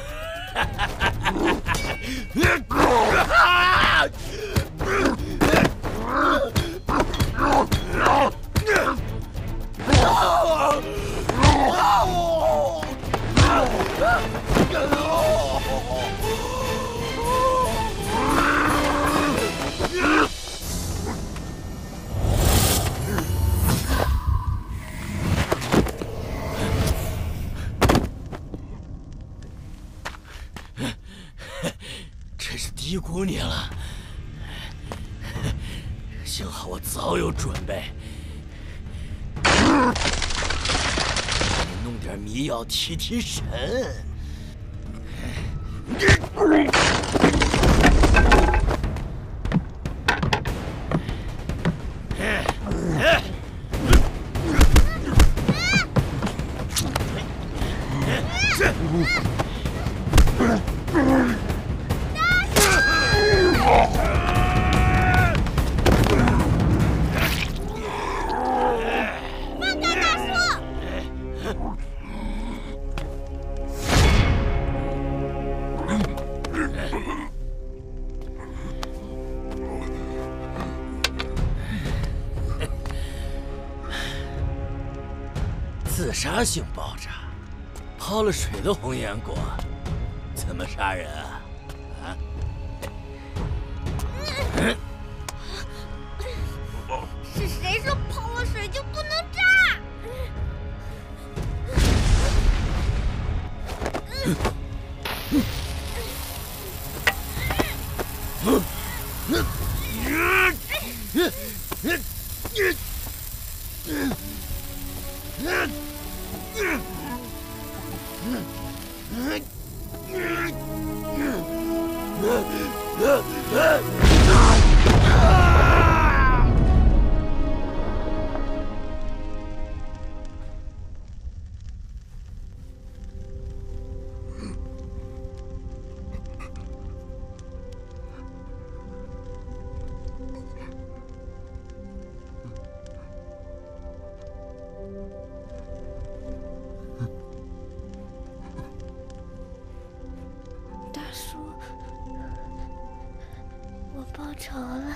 真是低估你了，幸好我早有准备，给你弄点迷药提提神。自杀性爆炸，泡了水的红颜果，怎么杀人啊？啊？ 是谁说泡了水就不能炸？ 叔，我报仇了。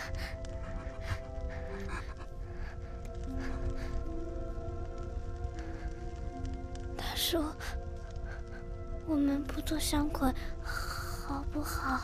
大叔，我们不做山葵，好不好？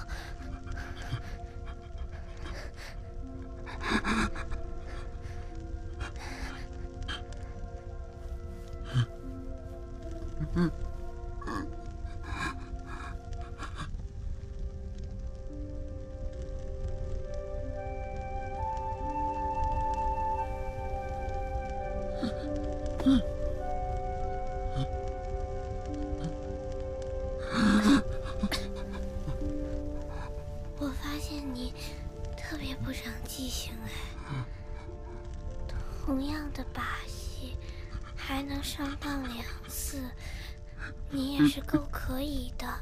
我发现你特别不长记性哎，同样的把戏还能上当2次，你也是够可以的。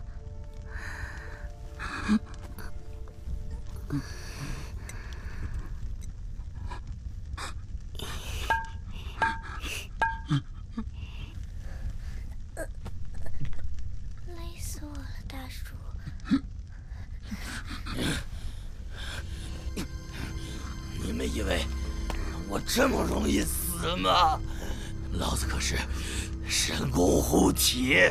累死我了，大叔。 你们以为我这么容易死吗？老子可是神功护体。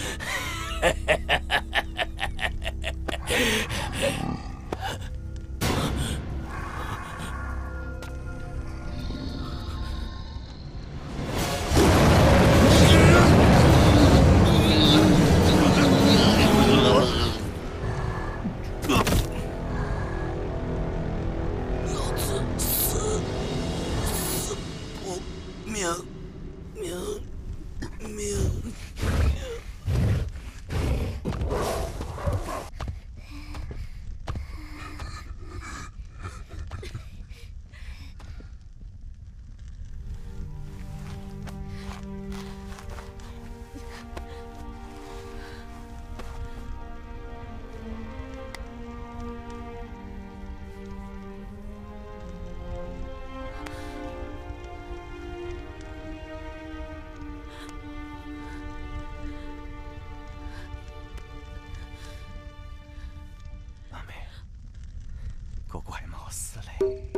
个怪貌似嘞！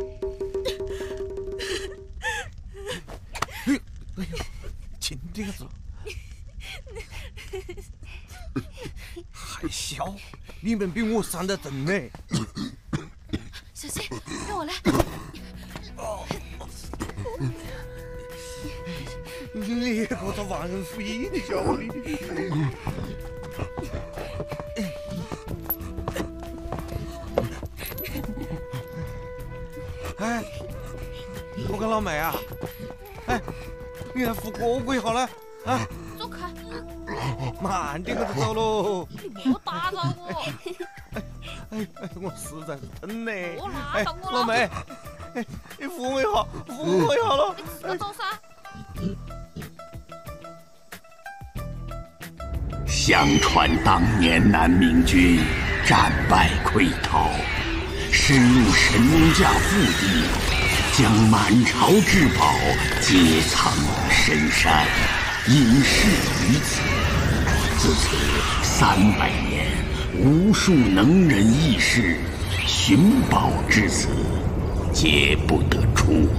哎呦，轻点子！还小，你们比我上得正呢。 小心，让我来。 你和他王妃，你晓得？哎，我跟老妹啊，哎，你来扶哥哥一下来啊！ 走开！ 慢点，我就走喽。 你莫打扰我！ 哎，我实在是疼嘞！ 莫拉到我了！ 老妹，哎，你扶我一下，扶我一下喽！ 你自个走噻。 相传当年南明军战败溃逃，深入神农架腹地，将满朝至宝皆藏于深山，隐世于此。自此300年，无数能人异士寻宝至此，皆不得出。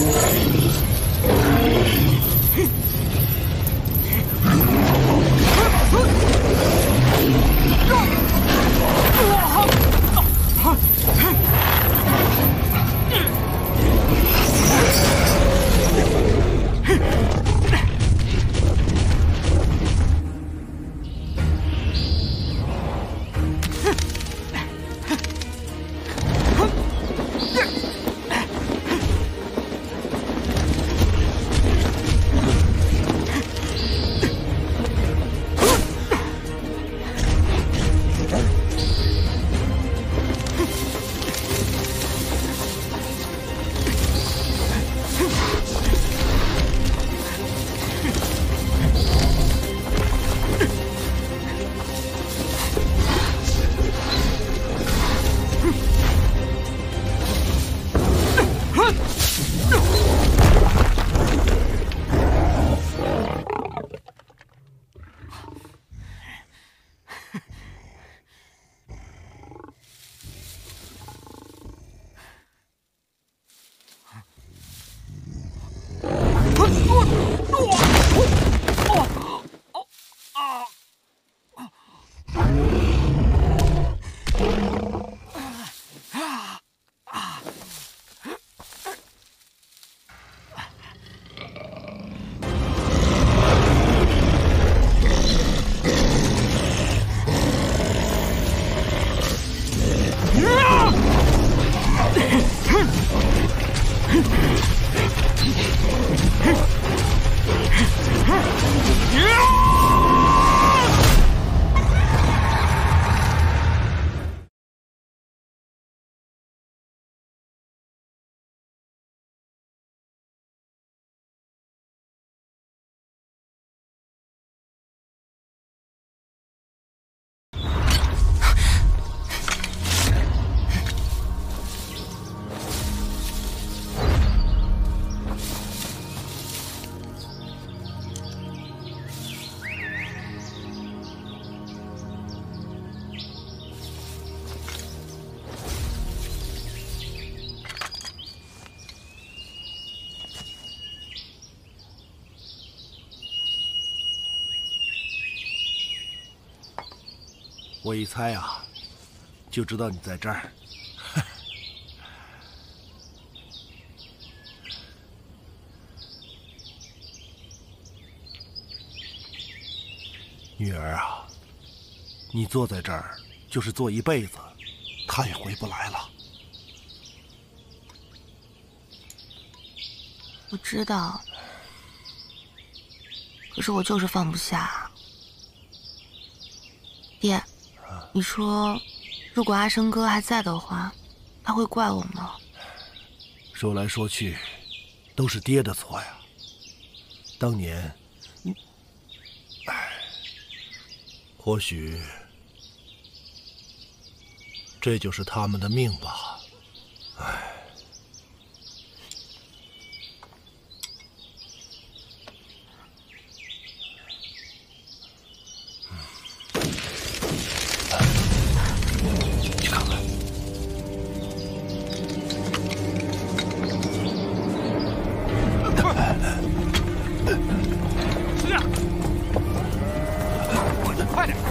我一猜啊，就知道你在这儿。女儿啊，你坐在这儿就是坐一辈子，他也回不来了。 我知道，可是我就是放不下。爹，你说，如果阿生哥还在的话，他会怪我吗？ 说来说去，都是爹的错呀。当年，或许这就是他们的命吧。唉。去看看。 快点！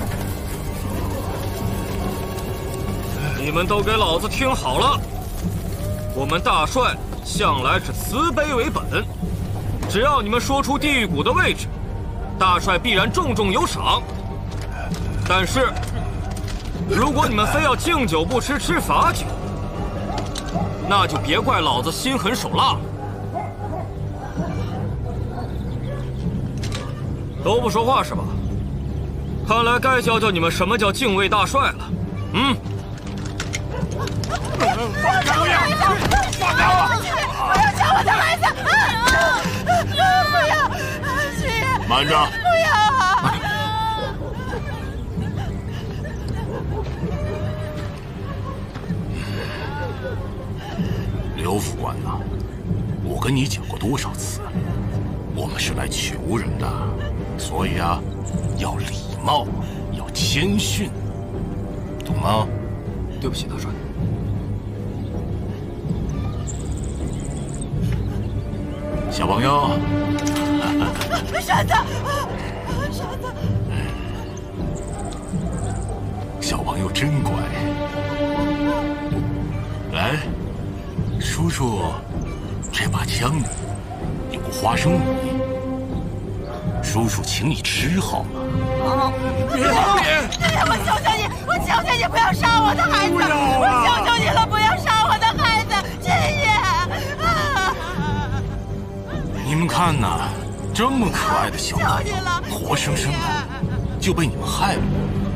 你们都给老子听好了，我们大帅向来是慈悲为本，只要你们说出地狱谷的位置，大帅必然重重有赏。但是，如果你们非要敬酒不吃吃罚酒，那就别怪老子心狠手辣了。都不说话是吧？看来该教教你们什么叫敬畏大帅了。 放开我！放开我！ 不要抢我的孩子！不要，徐爷， 慢着！ 不要啊！ 刘副官呐，我跟你讲过多少次，我们是来求人的，所以啊，要礼貌，要谦逊，懂吗？ 对不起，大帅。 小朋友， 傻子， 小朋友真乖。来，叔叔，这把枪里有个花生米，叔叔请你吃好吗？ 别！我求求你，我求求你不要杀我的孩子！我求求你了，不要杀我的孩子，爷爷！ 你们看呐，这么可爱的小朋友，活生生的就被你们害了。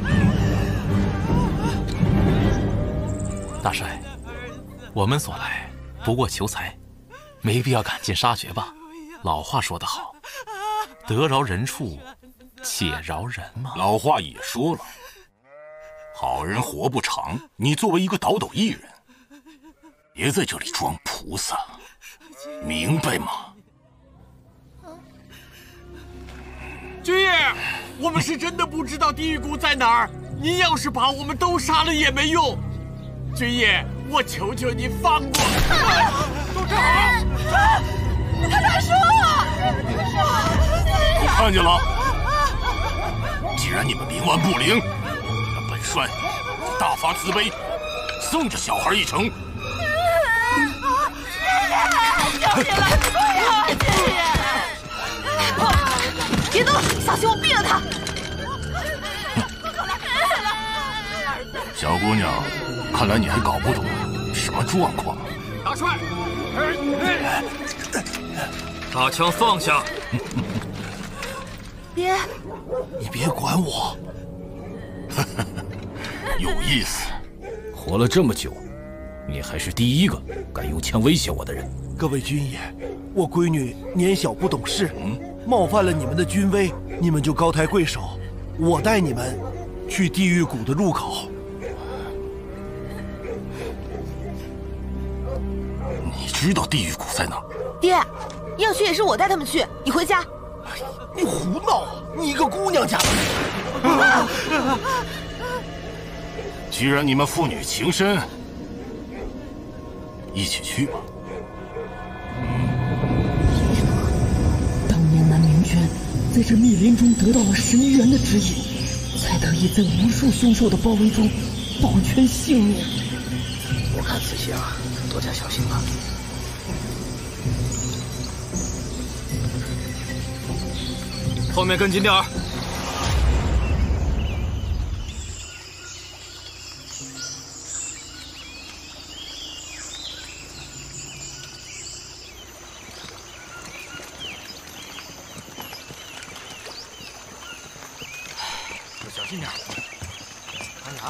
大帅，我们所来不过求财，没必要赶尽杀绝吧？老话说得好，得饶人处且饶人嘛。 老话也说了，好人活不长。你作为一个倒斗艺人，别在这里装菩萨，明白吗？ 军爷，我们是真的不知道地狱谷在哪儿。您要是把我们都杀了也没用。军爷，我求求你放过我！都站好！ 他说了， 都看见了。既然你们冥顽不灵，那本帅大发慈悲，送这小孩一程。 求你了，不要，军爷！别动，小心我毙了他！ 小姑娘，看来你还搞不懂什么状况。 大帅，把枪放下！ 别， 你别管我。 有意思。 活了这么久，你还是第一个敢用枪威胁我的人。 各位军爷，我闺女年小不懂事，冒犯了你们的军威，你们就高抬贵手。我带你们去地狱谷的入口。 你知道地狱谷在哪？ 爹，要去也是我带他们去，你回家。 你胡闹！你一个姑娘家的。 既然你们父女情深，一起去吧。 当年南明娟在这密林中得到了神元的指引，才得以在无数凶兽的包围中保全性命。 我看此行多加小心吧。 后面跟紧点儿。 小心点，看着啊！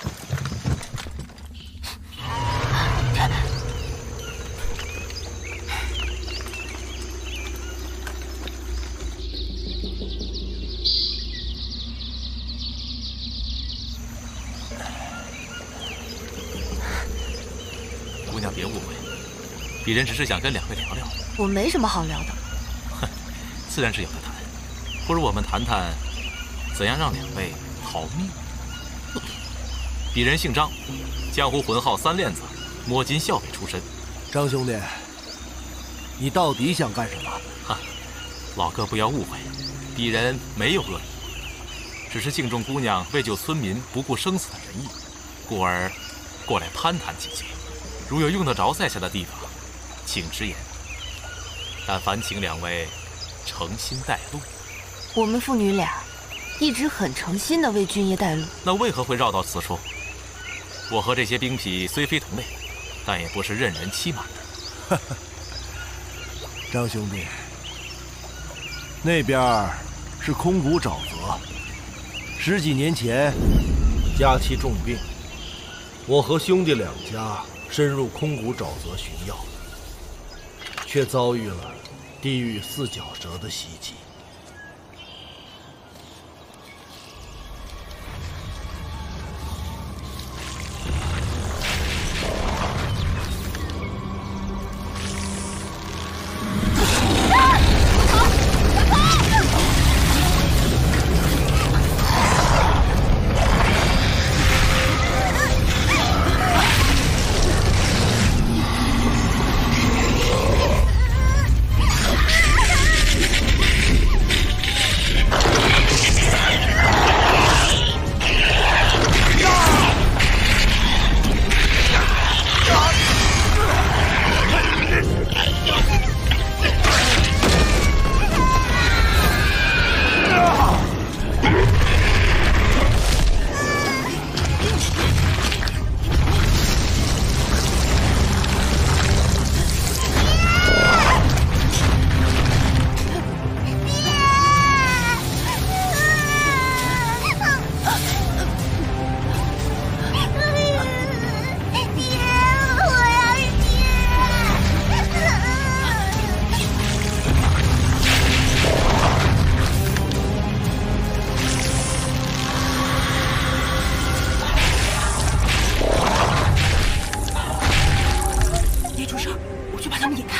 姑娘别误会，鄙人只是想跟两位聊聊。 我没什么好聊的。 哼，自然是有的谈。不如我们谈谈怎样让两位逃命。鄙人姓张，江湖浑号三链子，摸金校尉出身。 张兄弟，你到底想干什么？ 哈，老哥不要误会，鄙人没有恶意，只是敬重姑娘为救村民不顾生死的仁义，故而过来攀谈几句。如有用得着在下的地方，请直言。但烦请两位诚心带路。 我们父女俩一直很诚心地为军爷带路， 那为何会绕到此处？我和这些兵痞虽非同类，但也不是任人欺瞒的。 张兄弟，那边是空谷沼泽。10几年前，家妻重病，我和兄弟两家深入空谷沼泽寻药，却遭遇了地狱四脚蛇的袭击。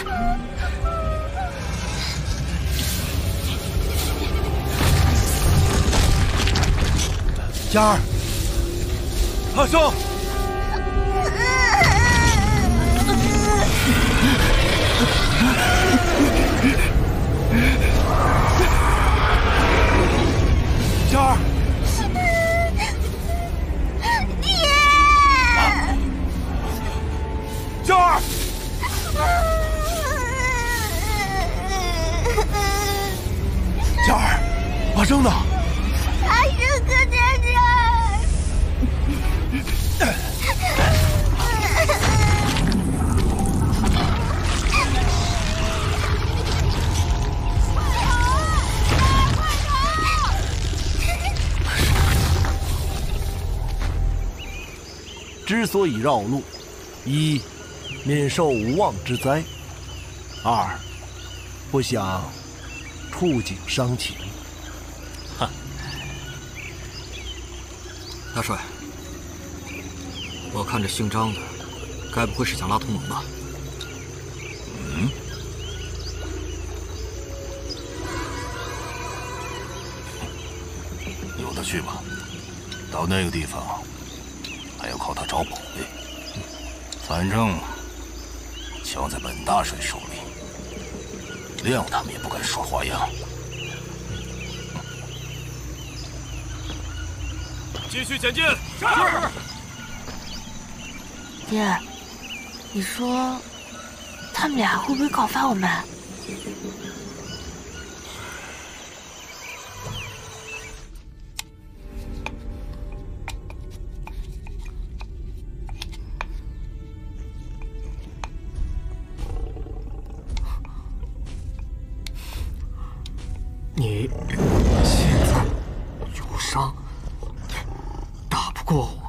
佳儿，阿生，佳儿， 爹， 佳儿，佳儿，阿生呢？ 阿生哥在这儿。 之所以绕路，一，免受无妄之灾；二，不想触景伤情。 哼，大帅，我看这姓张的，该不会是想拉同盟吧？ 嗯。有的去吧，到那个地方。还要靠他找宝贝，反正枪在本大帅手里，亮他们也不敢耍花样。 继续前进。是。 爹，你说他们俩会不会告发我们？ 你现在有伤，打不过我。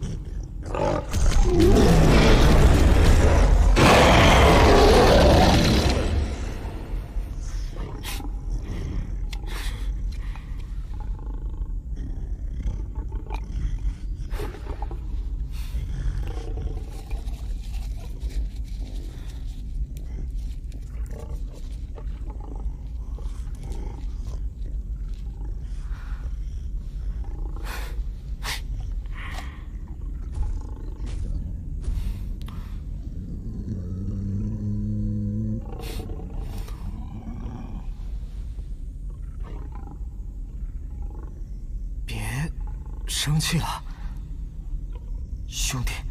生气了，兄弟。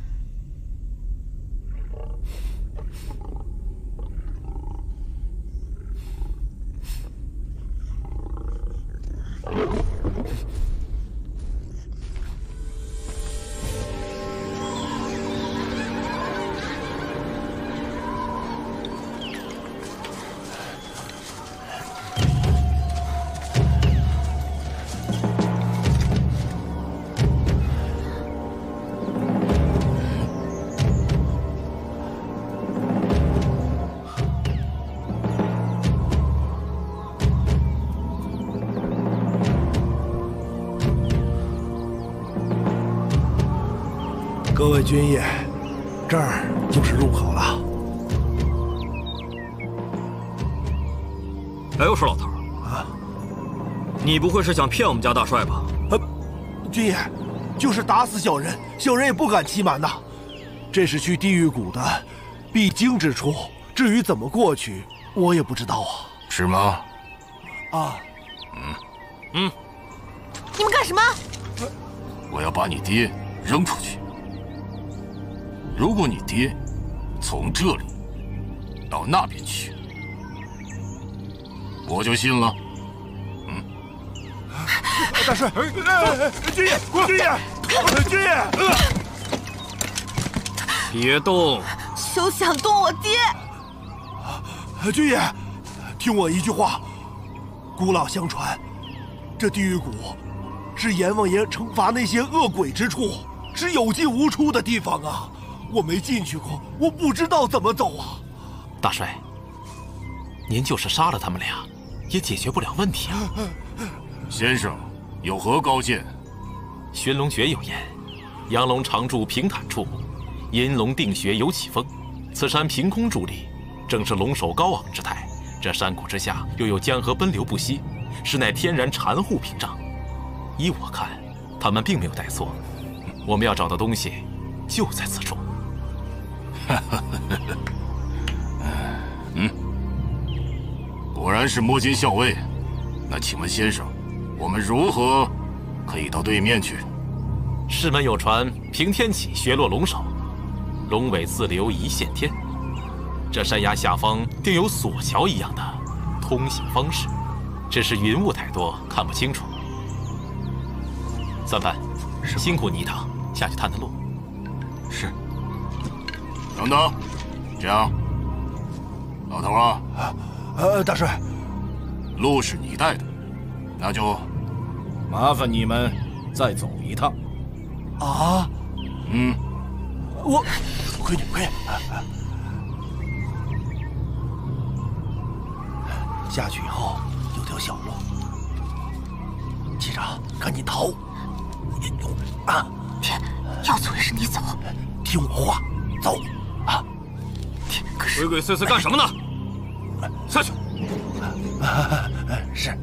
各位军爷，这儿就是入口了。 哎，我说老头啊， 你不会是想骗我们家大帅吧？ 军爷，就是打死小人，小人也不敢欺瞒呐。这是去地狱谷的必经之处，至于怎么过去，我也不知道啊。 是吗？ 啊， 嗯。 你们干什么？ 我要把你爹扔出去。如果你爹从这里到那边去，我就信了。 大帅，军爷，军爷，军爷， 别动！ 休想动我爹！ 军爷，听我一句话。古老相传，这地狱谷是阎王爷惩罚那些恶鬼之处，是有进无出的地方啊。我没进去过，我不知道怎么走啊。 大帅，您就是杀了他们俩，也解决不了问题啊。 先生有何高见？ 玄龙诀有言：阳龙常住平坦处，阴龙定穴有起风。此山凭空伫立， 正是龙首高昂之态。这山谷之下又有江河奔流不息，实乃天然禅护屏障。依我看，他们并没有带错，我们要找的东西就在此处。 果然是摸金校尉。那请问先生，我们如何可以到对面去？ 师门有传，平天起削落龙首，龙尾自流一线天。这山崖下方定有索桥一样的通行方式，只是云雾太多，看不清楚。三番，辛苦你一趟，下去探探路。 是。 等等，这样，老头啊， 大帅， 路是你带的，那就麻烦你们再走一趟。 啊？ 我可以。下去以后有条小路，机长，赶紧逃！啊！ 要走也是你走， 听我话，走啊！ 鬼鬼祟祟干什么呢？下去！ 是。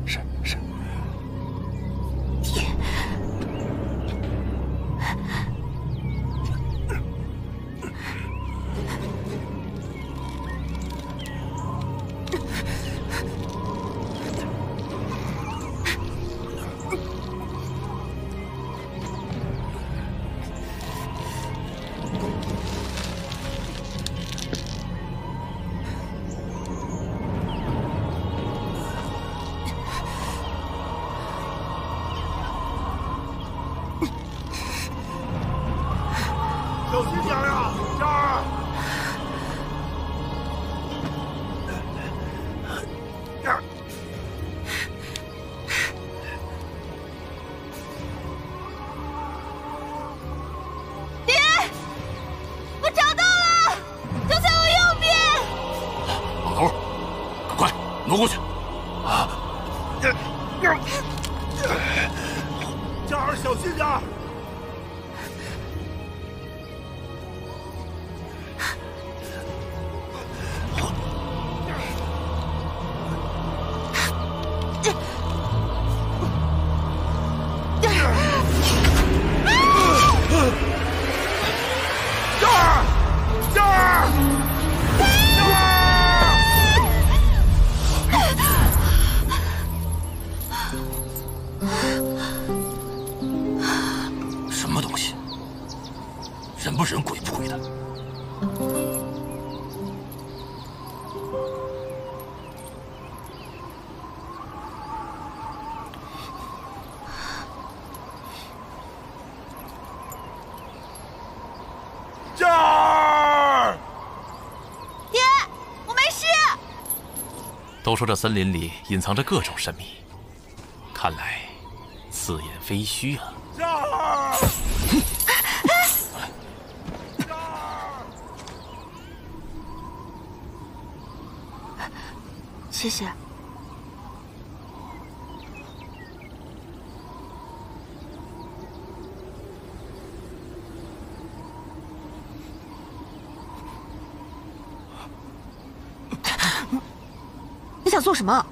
小心点呀，嘉儿！ 爹，我找到了，就在我右边。 老头，赶快挪过去！ 嘉儿，小心点儿！ 什么东西？人不人，鬼不鬼的？ 嘉儿， 爹，我没事。 都说这森林里隐藏着各种神秘，看来此言非虚啊。 嘉儿， 谢谢。你想做什么？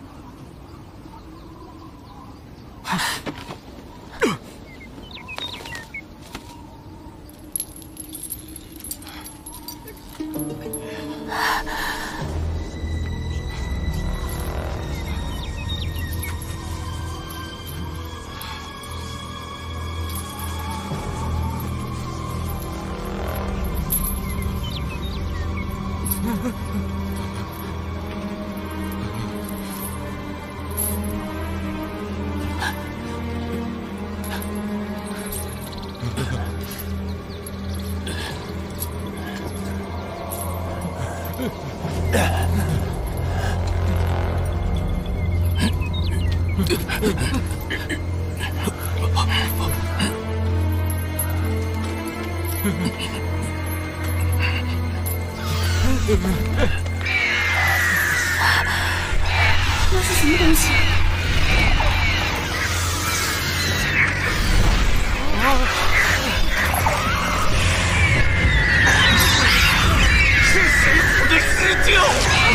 那是什么东西？ 是谁府的尸鹫？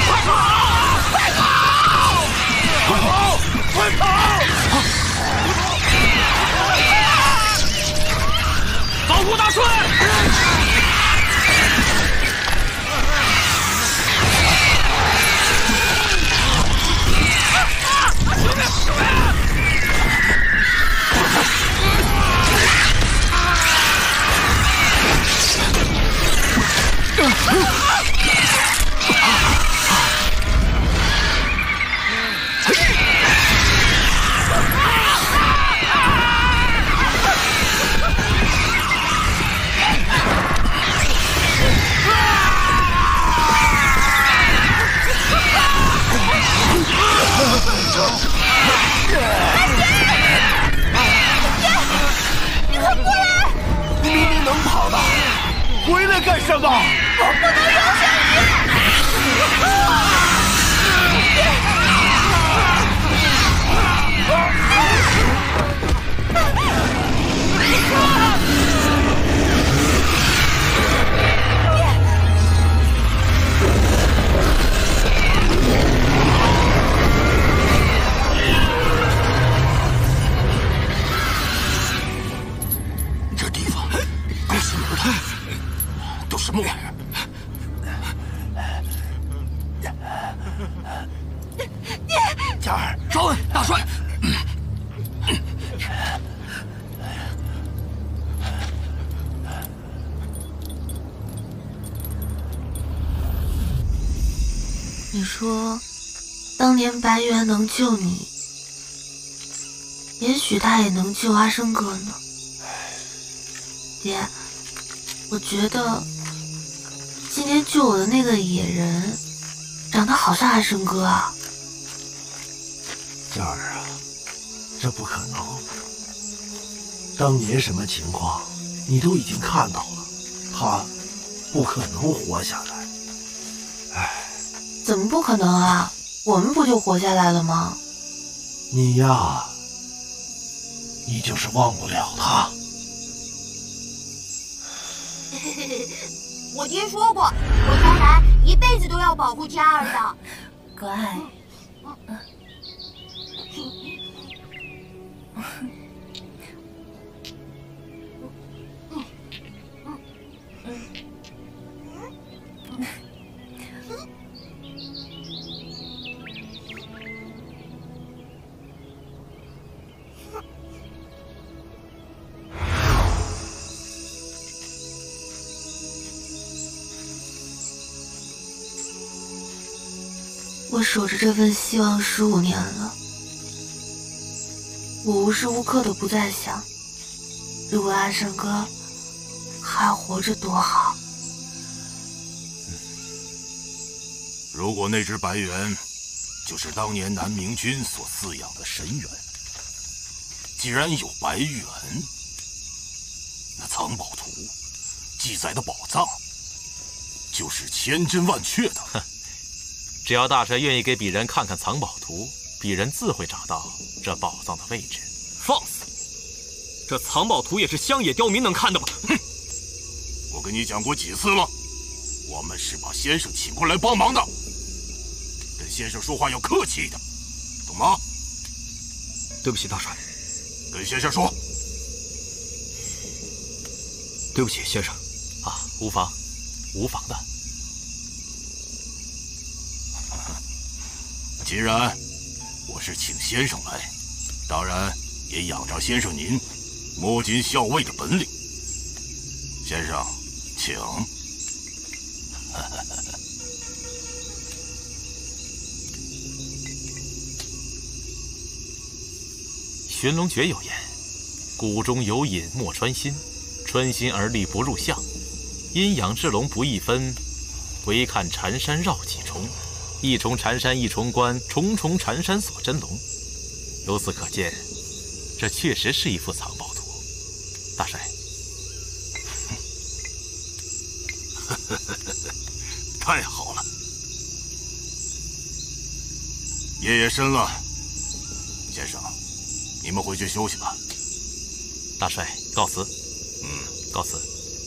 什么？ 我不能容下这地方够邪门的，都是木人。 嘉儿，稍稳，大帅。 你说，当年白猿能救你，也许他也能救阿生哥呢。爹，我觉得今天救我的那个野人，长得好像阿生哥啊。 嘉儿啊，这不可能。当年什么情况，你都已经看到了，他不可能活下来。 怎么不可能啊？我们不就活下来了吗？ 你呀，你就是忘不了他。 我爹说过，我将来一辈子都要保护嘉儿的。 乖。我守着这份希望15年了，我无时无刻都不在想，如果阿生哥还活着多好。 如果那只白猿就是当年南明君所饲养的神猿，既然有白猿，那藏宝图记载的宝藏就是千真万确的。 只要大帅愿意给鄙人看看藏宝图，鄙人自会找到这宝藏的位置。 放肆！这藏宝图也是乡野刁民能看的吗？ 哼！我跟你讲过几次了，我们是把先生请过来帮忙的，跟先生说话要客气一点，懂吗？ 对不起，大帅。 跟先生说。 对不起，先生。 啊，无妨，无妨的。 既然我是请先生来，当然也仰仗先生您摸金校尉的本领。先生，请。 寻龙诀有言：“谷中有隐莫穿心，穿心而立不入相。阴阳之龙不易分，唯看缠山绕几重。一重缠山一重关，重重缠山锁真龙。”由此可见，这确实是一幅藏宝图。大帅， 太好了，夜也深了，先生，你们回去休息吧。 大帅，告辞。告辞。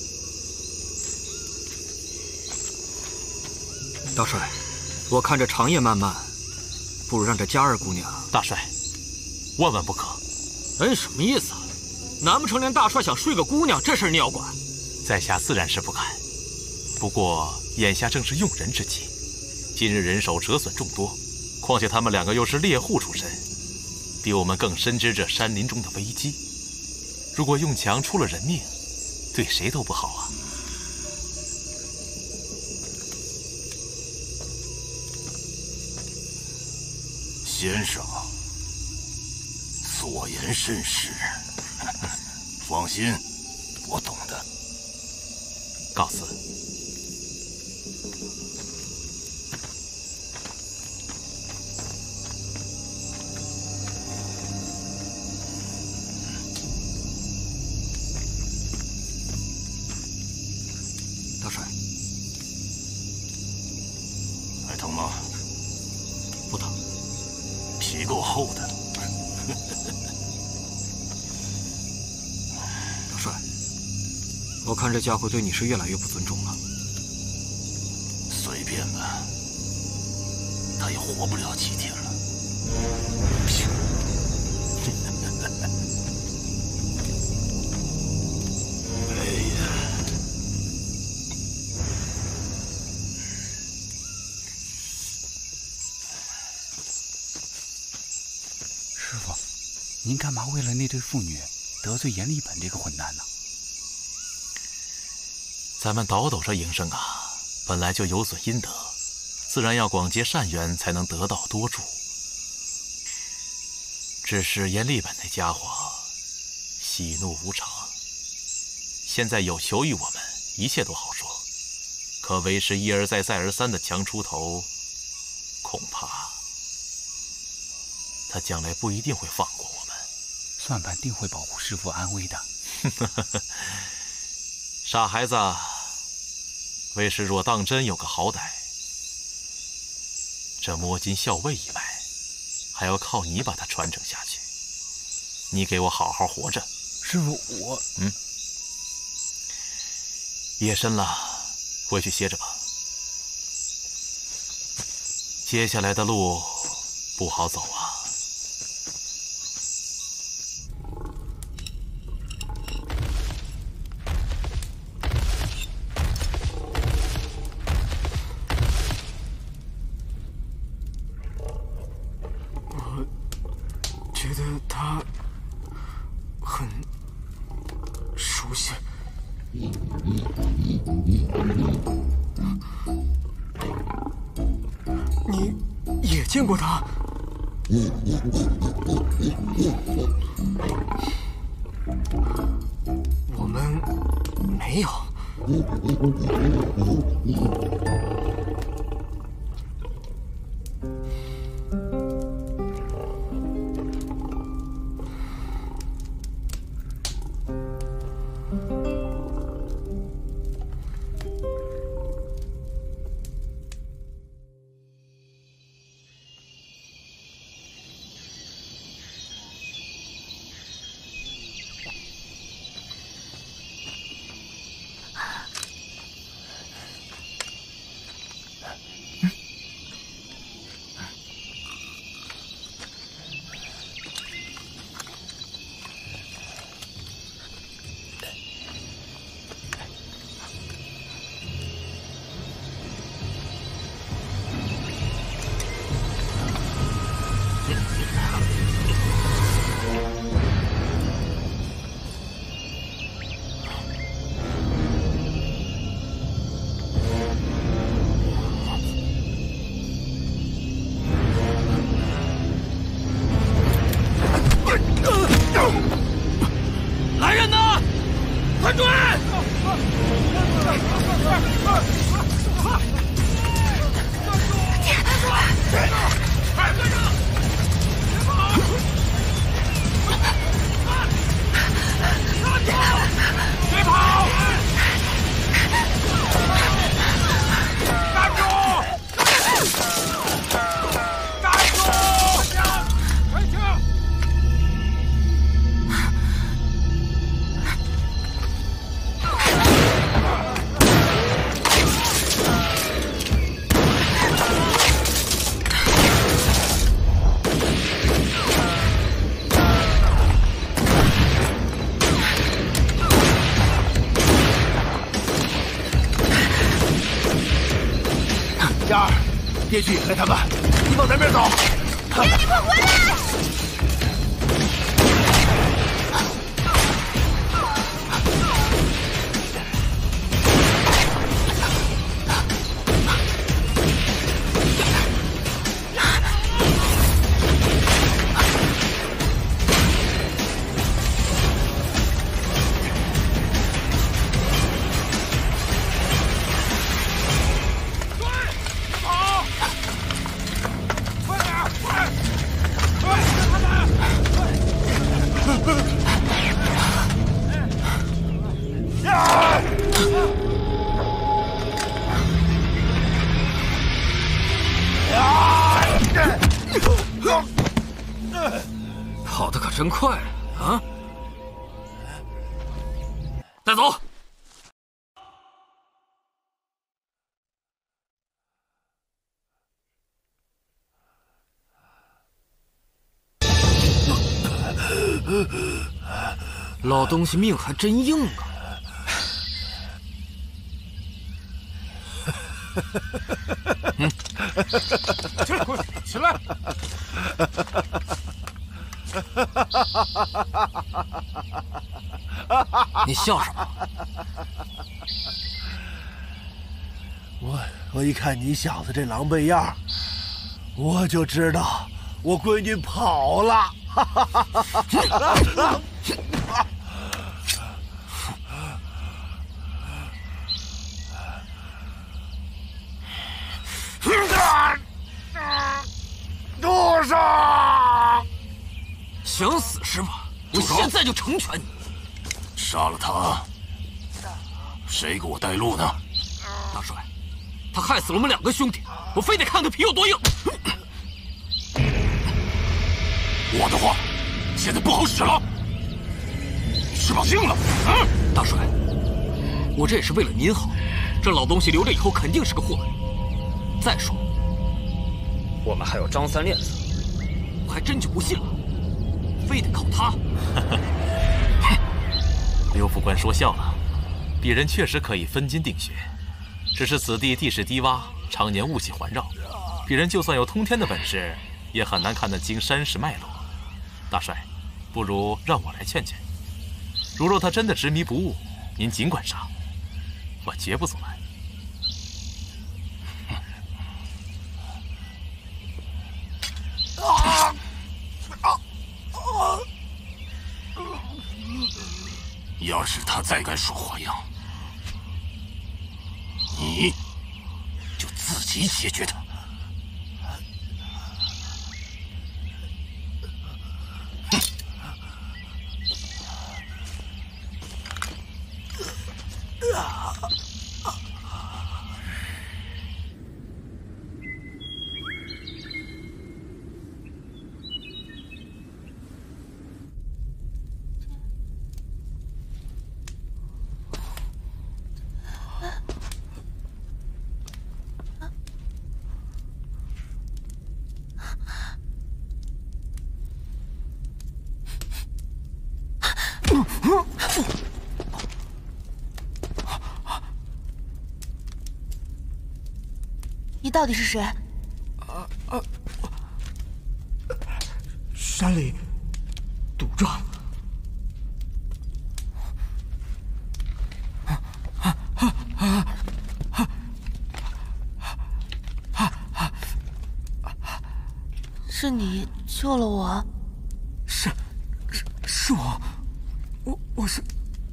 大帅，我看这长夜漫漫，不如让这嘉儿姑娘。 大帅，万万不可。 哎，什么意思啊？难不成连大帅想睡个姑娘这事儿你要管？ 在下自然是不敢，不过眼下正是用人之际，今日人手折损众多，况且他们两个又是猎户出身，比我们更深知这山林中的危机。如果用强出了人命，对谁都不好啊。 先生，所言甚是。放心，我懂的。 告辞。 大帅。 不疼， 皮够厚的。 大帅，我看这家伙对你是越来越不尊重了。 随便吧，他也活不了几天了。哎呀！ 师傅，您干嘛为了那对父女得罪阎立本这个混蛋呢？ 咱们倒斗这营生啊，本来就有损阴德，自然要广结善缘，才能得道多助。只是阎立本那家伙喜怒无常，现在有求于我们，一切都好说。可为师一而再再而三的强出头，恐怕他将来不一定会放过我们。 算盘定会保护师父安危的。 傻孩子，为师若当真有个好歹，这摸金校尉一脉还要靠你把它传承下去。你给我好好活着。 师父，我…… 夜深了，回去歇着吧。接下来的路不好走啊。 觉得他很熟悉。你也见过他？我们没有。 来人呐！快追！别跑！站住！站住！快停！ 燕儿，别去引开他们，你往南边走。 爷，你快回来！ 跑！快点，快！快！ 跑得可真快啊！带走。老东西命还真硬啊！ 起来，起来！ 你笑什么？ 我一看你小子这狼狈样，我就知道我闺女跑了。 住手！ 想死是吧？我现在就成全你。 杀了他，谁给我带路呢？ 大帅，他害死了我们2个兄弟，我非得看他皮有多硬。 我的话现在不好使了，翅膀硬了。 大帅，我这也是为了您好，这老东西留着以后肯定是个祸害。再说，我们还有张三链子，我还真就不信了，非得靠他。 刘副官说笑了，鄙人确实可以分金定穴，只是此地地势低洼，常年雾气环绕，鄙人就算有通天的本事，也很难看得清山势脉络。大帅，不如让我来劝劝。如若他真的执迷不悟，您尽管杀，我绝不阻拦。 要是他再敢耍花样，你就自己解决他。 你到底是谁？ 山里堵着。 是你救了我？ 是我是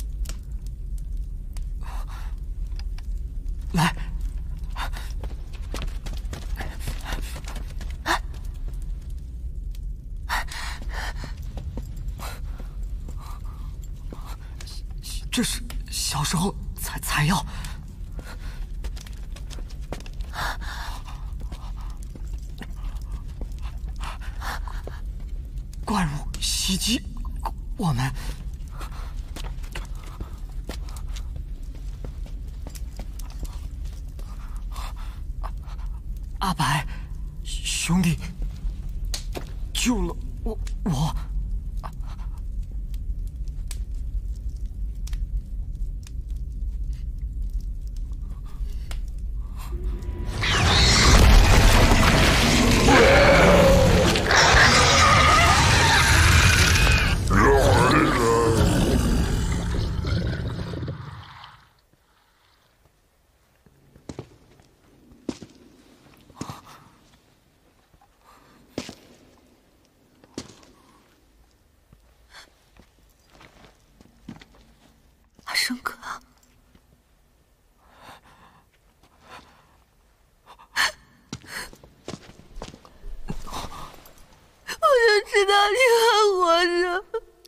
来。这是小时候采药，怪物袭击我们。阿白兄弟救了我。 生哥，我就知道你还活着，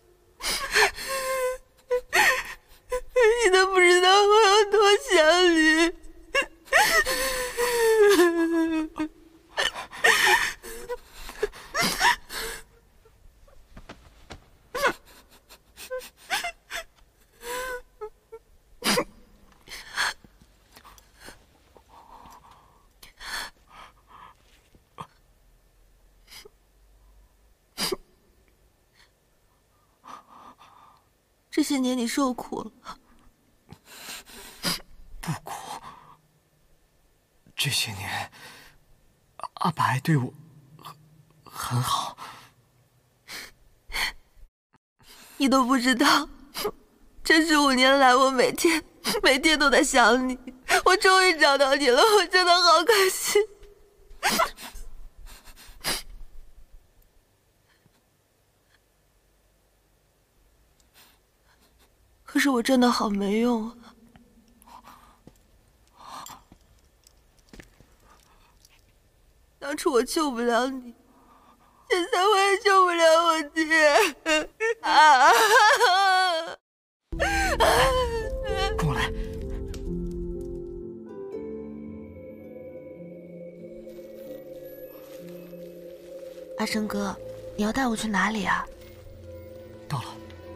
你都不知道我有多想你。 这些年你受苦了。 不苦。这些年，阿白对我很好。 你都不知道，这15年来，我每天都在想你。我终于找到你了，我真的好开心。可是我真的好没用啊！当初我救不了你，现在我也救不了我爹。 过来。 阿生哥，你要带我去哪里啊？ 到了。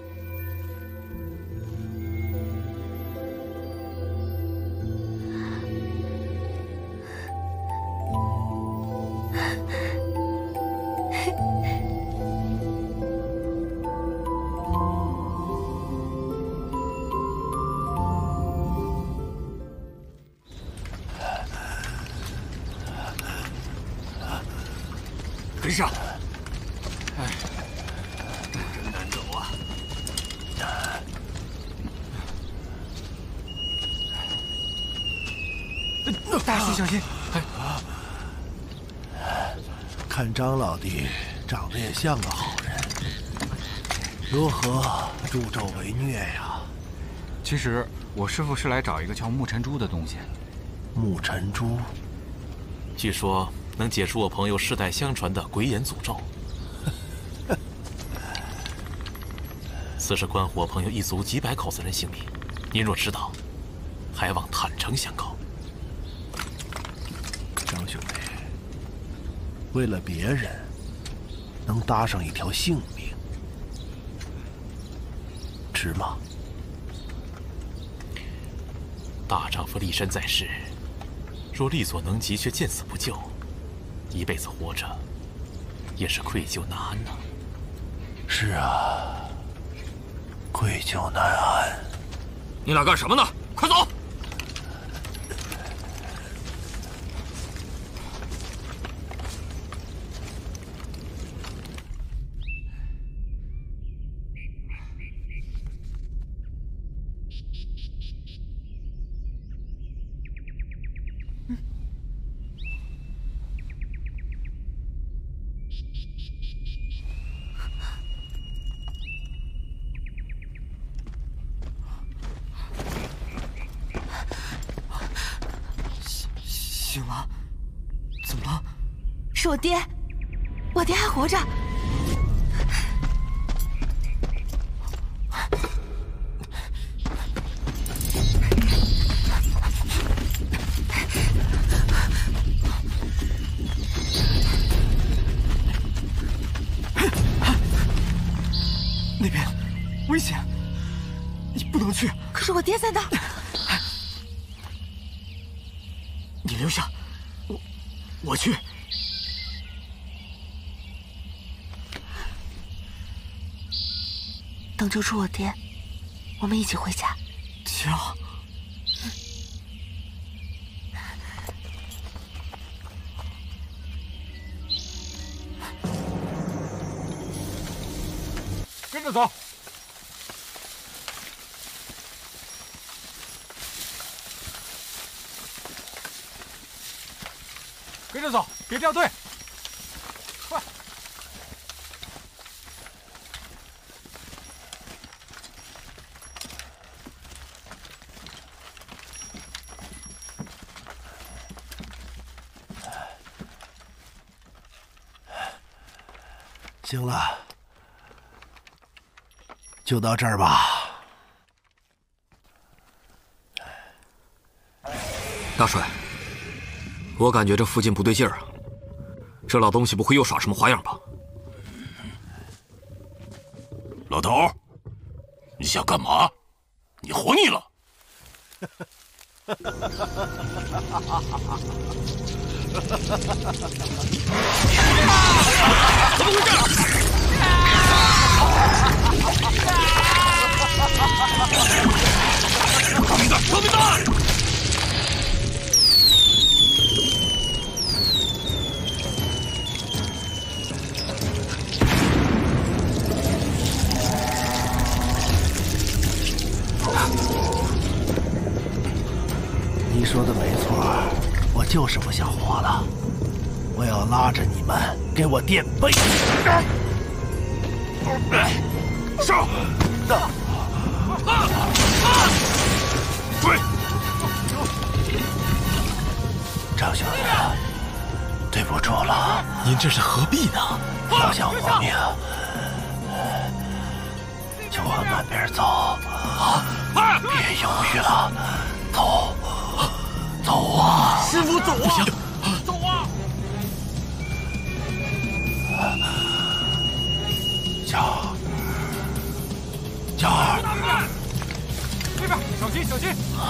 跟上！哎，真难走啊！大叔小心！ 看张老弟长得也像个好人，如何助纣为虐呀？ 其实我师父是来找一个叫沐尘珠的东西。 沐尘珠， 据说能解除我朋友世代相传的鬼眼诅咒。此事关乎我朋友一族几百口子人性命，您若知道，还望坦诚相告。 张兄弟，为了别人，能搭上一条性命，值吗？ 大丈夫立身在世，若力所能及却见死不救，一辈子活着，也是愧疚难安呐。 是啊，愧疚难安。 你俩干什么呢？快走！ 醒了？怎么了？ 是我爹，我爹还活着。 那边危险，你不能去。 可是我爹在那。 你留下，我去。 等救出我爹，我们一起回家。 行。 跟着走。跟着走，别掉队。快！ 行了，就到这儿吧。 大帅，我感觉这附近不对劲儿啊，这老东西不会又耍什么花样吧？ 老头，你想干嘛？你活腻了？ 怎么回事？ 小兵蛋，小兵蛋！ 你说的没错，我就是不想活了。我要拉着你们给我垫背。 上！追！ 张兄弟，对不住了。 您这是何必呢？ 要想活命，就往南边走。别犹豫了，走，走啊！ 师傅，走啊！走啊！ 嘉儿， 这边，小心，小心！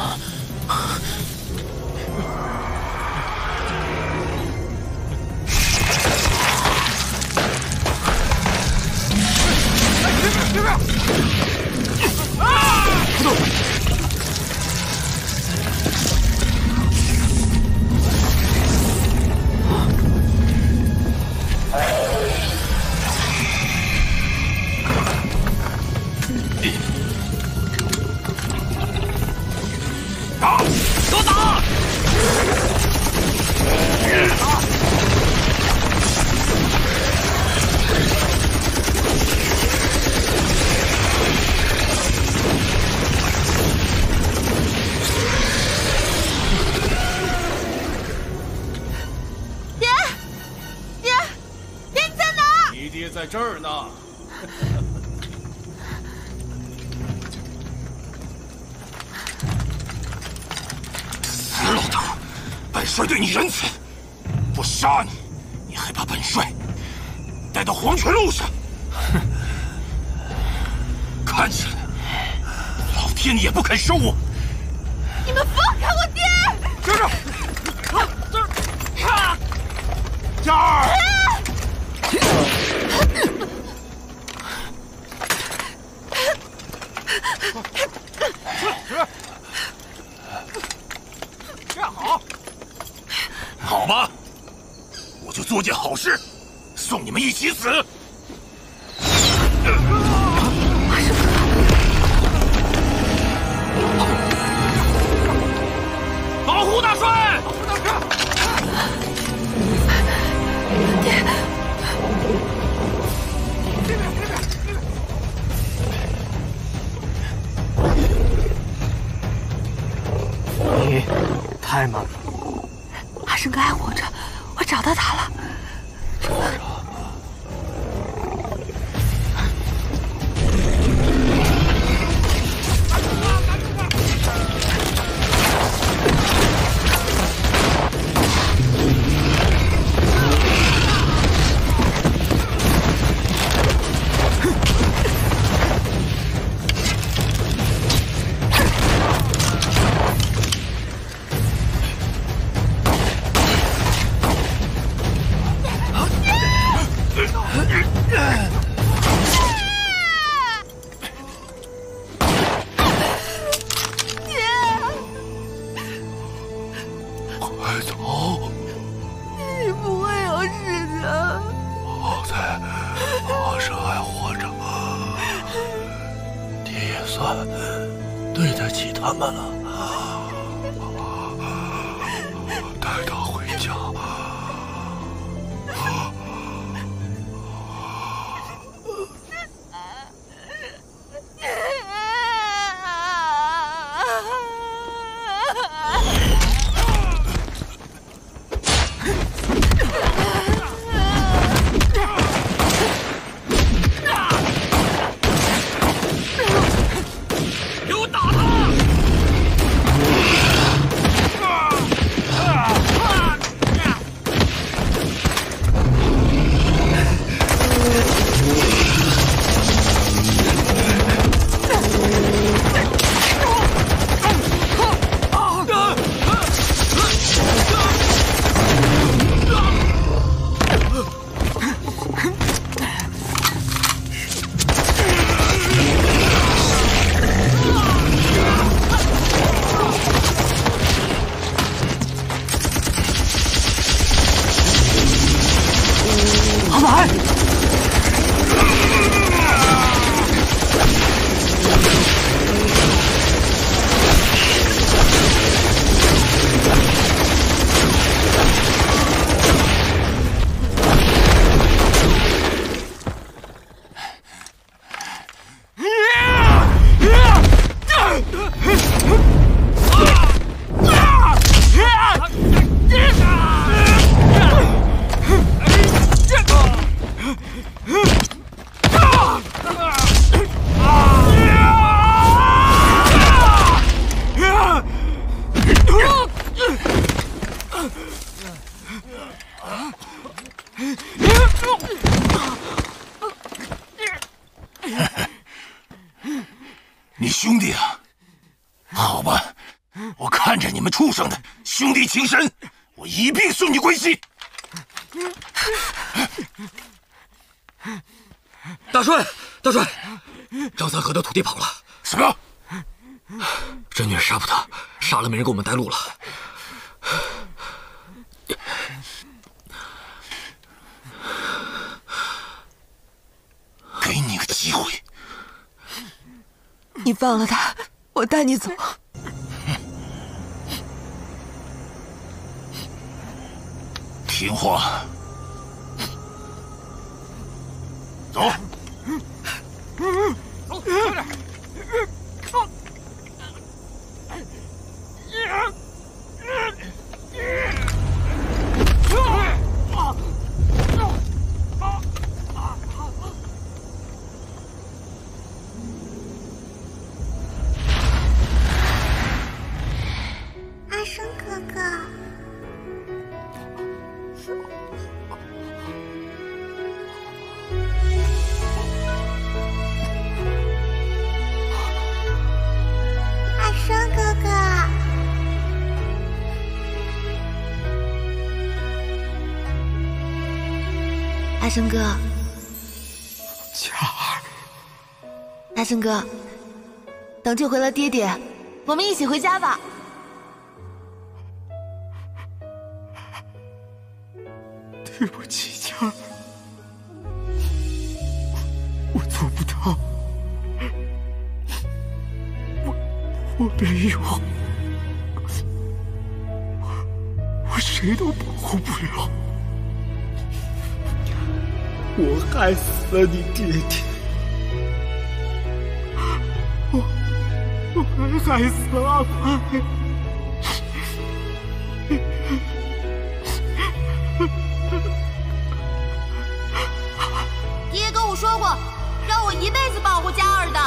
这边！啊！不动！ 打！都打！ 爹，你在哪？ 你爹在这儿呢。 死老头，本帅对你仁慈，不杀你，你还把本帅带到黄泉路上。看起来，老天也不肯收我。 你们放开我爹！ 站住！嘉儿！ 站好！好吧，我就做件好事，送你们一起死。 保护大帅！ 爹， 你太慢了。 阿生哥还活着，我找到他了。 快走！ 你不会有事的。 好在阿生还活着，爹也算对得起他们了。带他回家。 给我打他！ 子海！ 你兄弟啊？好吧，我看着你们畜生的兄弟情深，我一并送你归西。 大帅，大帅，张三河的土地跑了。 什么？ 真女人杀不得，杀了没人给我们带路了。 给你个机会， 你放了他，我带你走。 听话，走。 走，快点！ 阿生哥哥，阿生哥哥， 阿生哥， 佳儿， 阿生哥，等救回了爹爹，我们一起回家吧。 对不起，佳儿，我做不到，我没有，我谁都保护不了，我害死了你爹爹，我还害死了阿白。 爹跟我说过，让我一辈子保护佳儿的。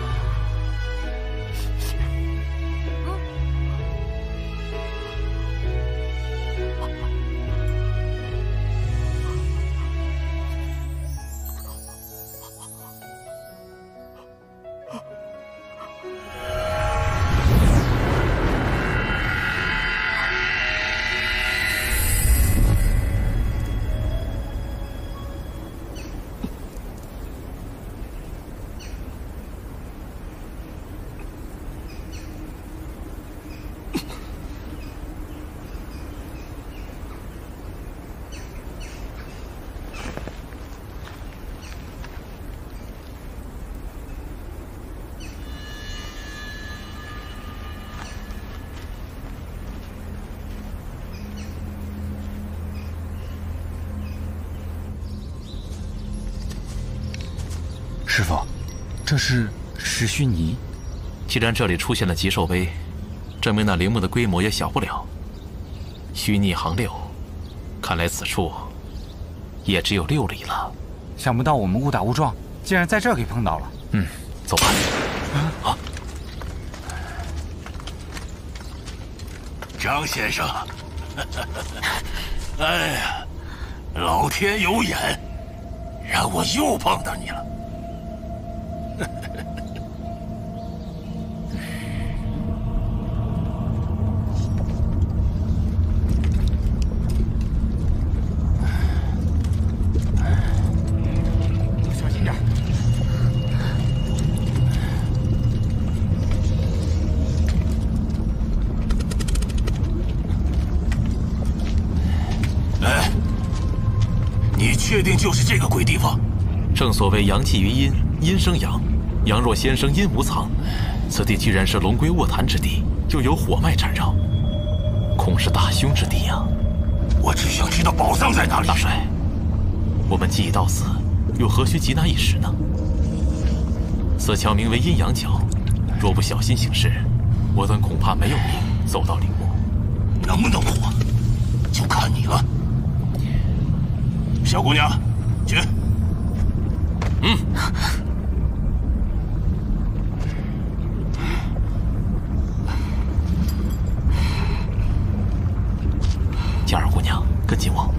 师傅，这是石须泥。 既然这里出现了极兽碑，证明那陵墓的规模也小不了。虚逆行6，看来此处也只有6里了。 想不到我们误打误撞，竟然在这儿给碰到了。 嗯，走吧。啊， 张先生，哎呀，老天有眼，让我又碰到你了。 小心点。 哎，你确定就是这个鬼地方？ 正所谓阳气于阴，阴生阳，阳若先生，阴无藏。此地居然是龙龟卧潭之地，又有火脉缠绕，恐是大凶之地呀！ 我只想知道宝藏在哪里。 大帅，我们既已到此，又何须急拿一时呢？此桥名为阴阳桥，若不小心行事，我等恐怕没有命走到陵墓。 能不能活，就看你了。小姑娘，去。 江儿姑娘，跟紧我。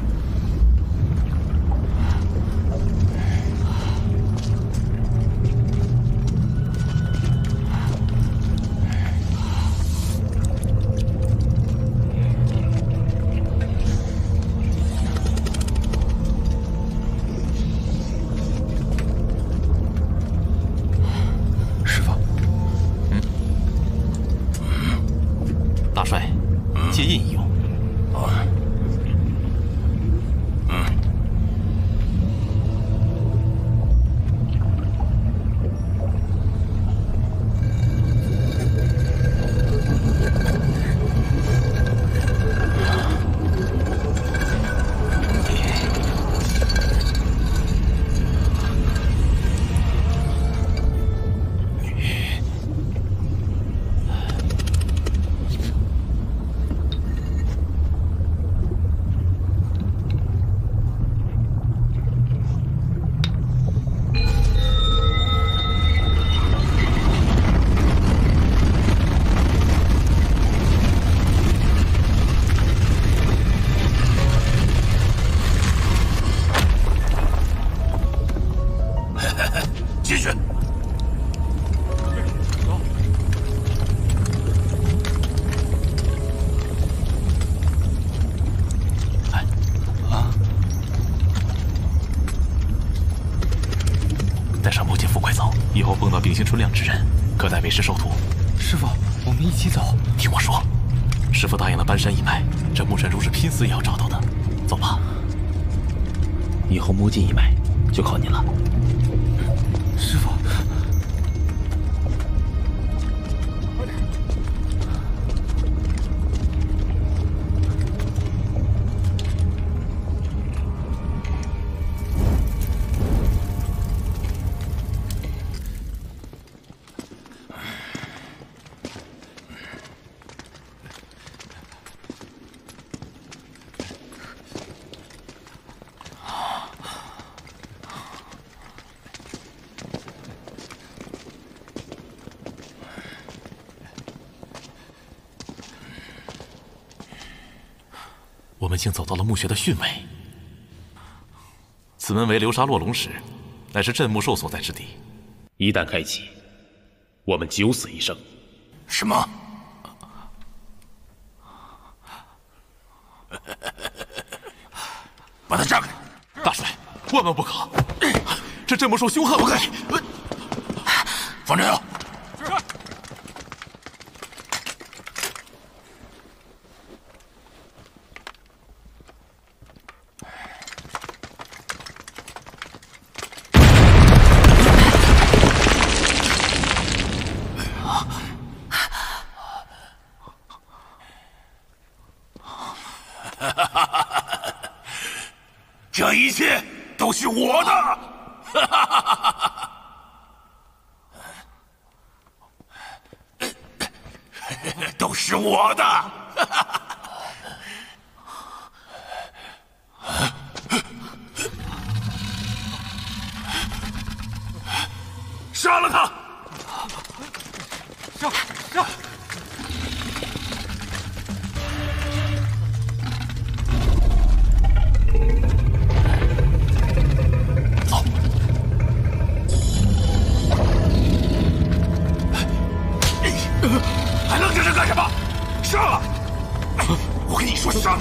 师傅， 大帅，借印一用。 进去。 带上木剑富快走，以后碰到秉性纯良之人，可待为师授徒。 师傅，我们一起走。 听我说，师傅答应了搬山一脉，这木尘如是拼死也要找到的。走吧。以后摸金一脉就靠你了。 师傅。 我们竟走到了墓穴的巽位。此门为流沙落龙石，乃是镇墓兽所在之地。 一旦开启，我们九死一生。 什么？把他炸开！ 大帅，万万不可！这镇墓兽凶悍无比。 方丈要。这一切都是我的！都是我的！杀了他！ 杀！ 还愣着这干什么？上！我跟你说上！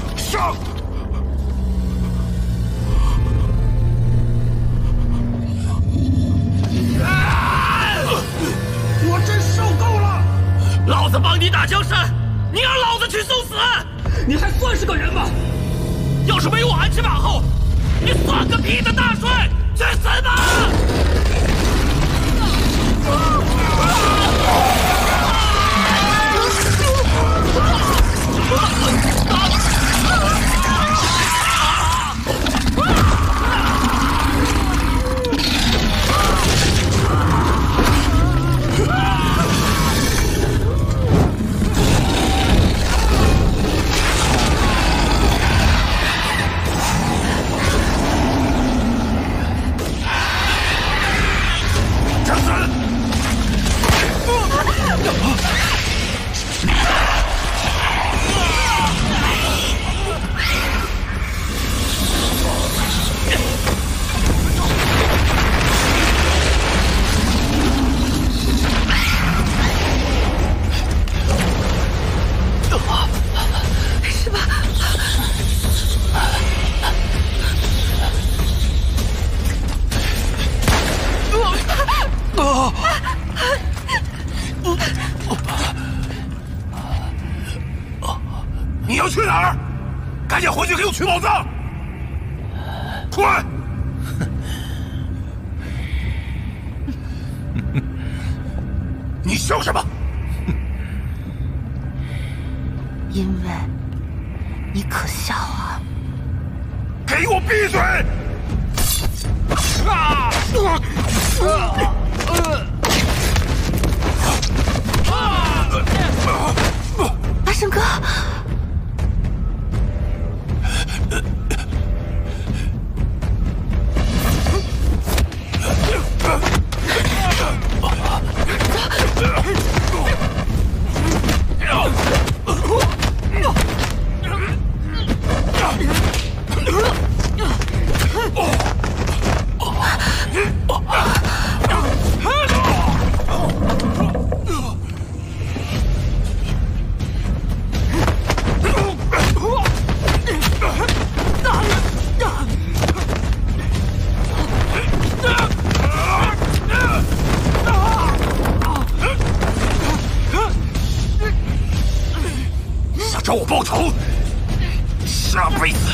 我真受够了！ 老子帮你打江山，你让老子去送死？ 你还算是个人吗？ 要是没我安吃马后， 你算个屁的大帅，去死吧！你要去哪儿？赶紧回去给我取宝藏！快！你笑什么？ 因为你可笑啊！ 给我闭嘴！ 阿生哥。 找我报仇，下辈子。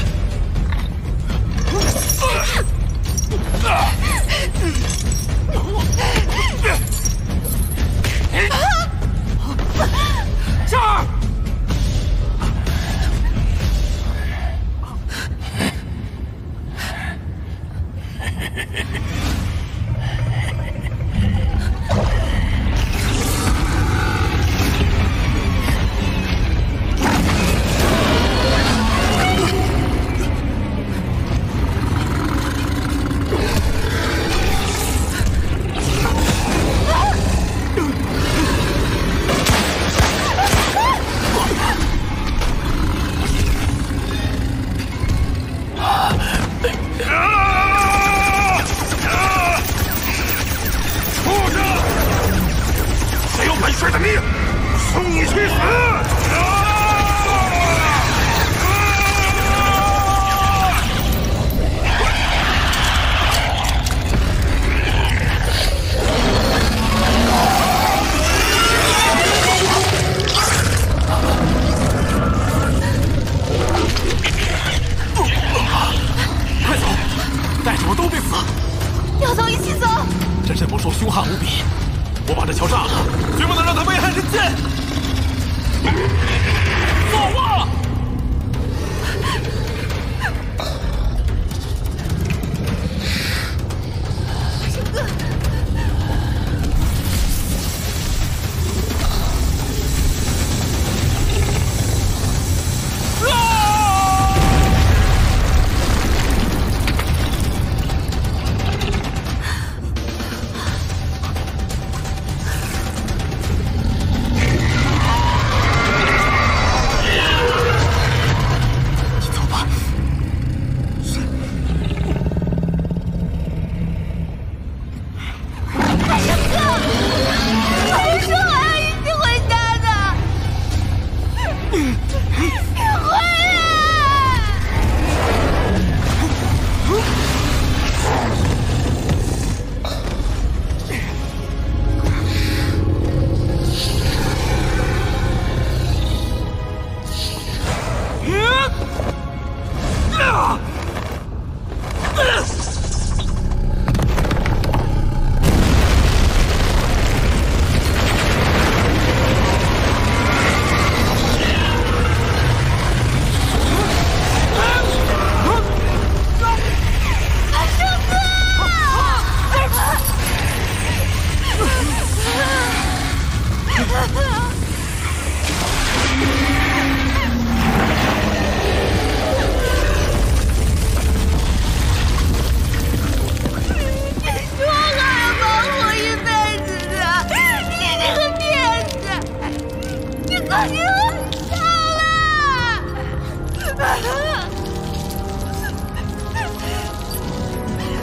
这儿。本帅的命，送你去死！ 快走，带着我都别死！ 要走一起走。 这阵魔兽凶悍无比。 我把这桥炸了，绝不能让他危害人间！走啊！ 生哥，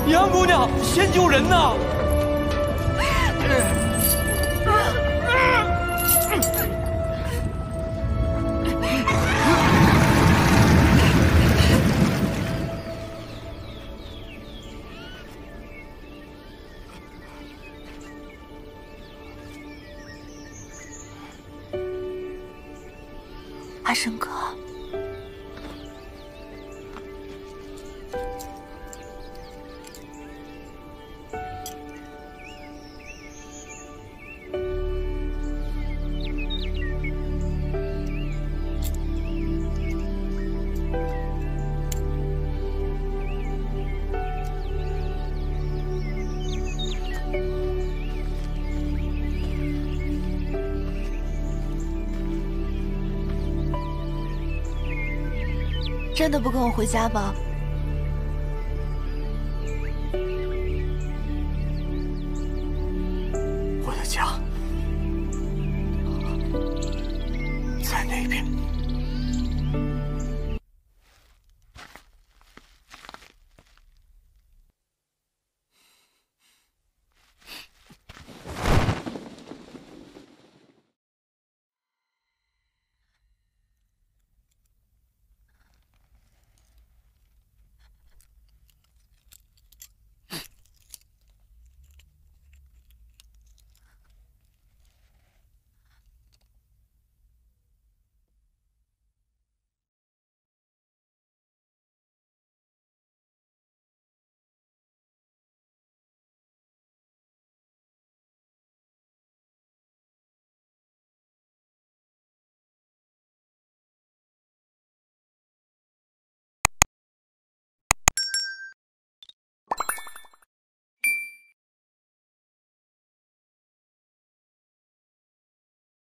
杨姑娘，先救人呐！ 阿生哥，真的不跟我回家吗？ 我的家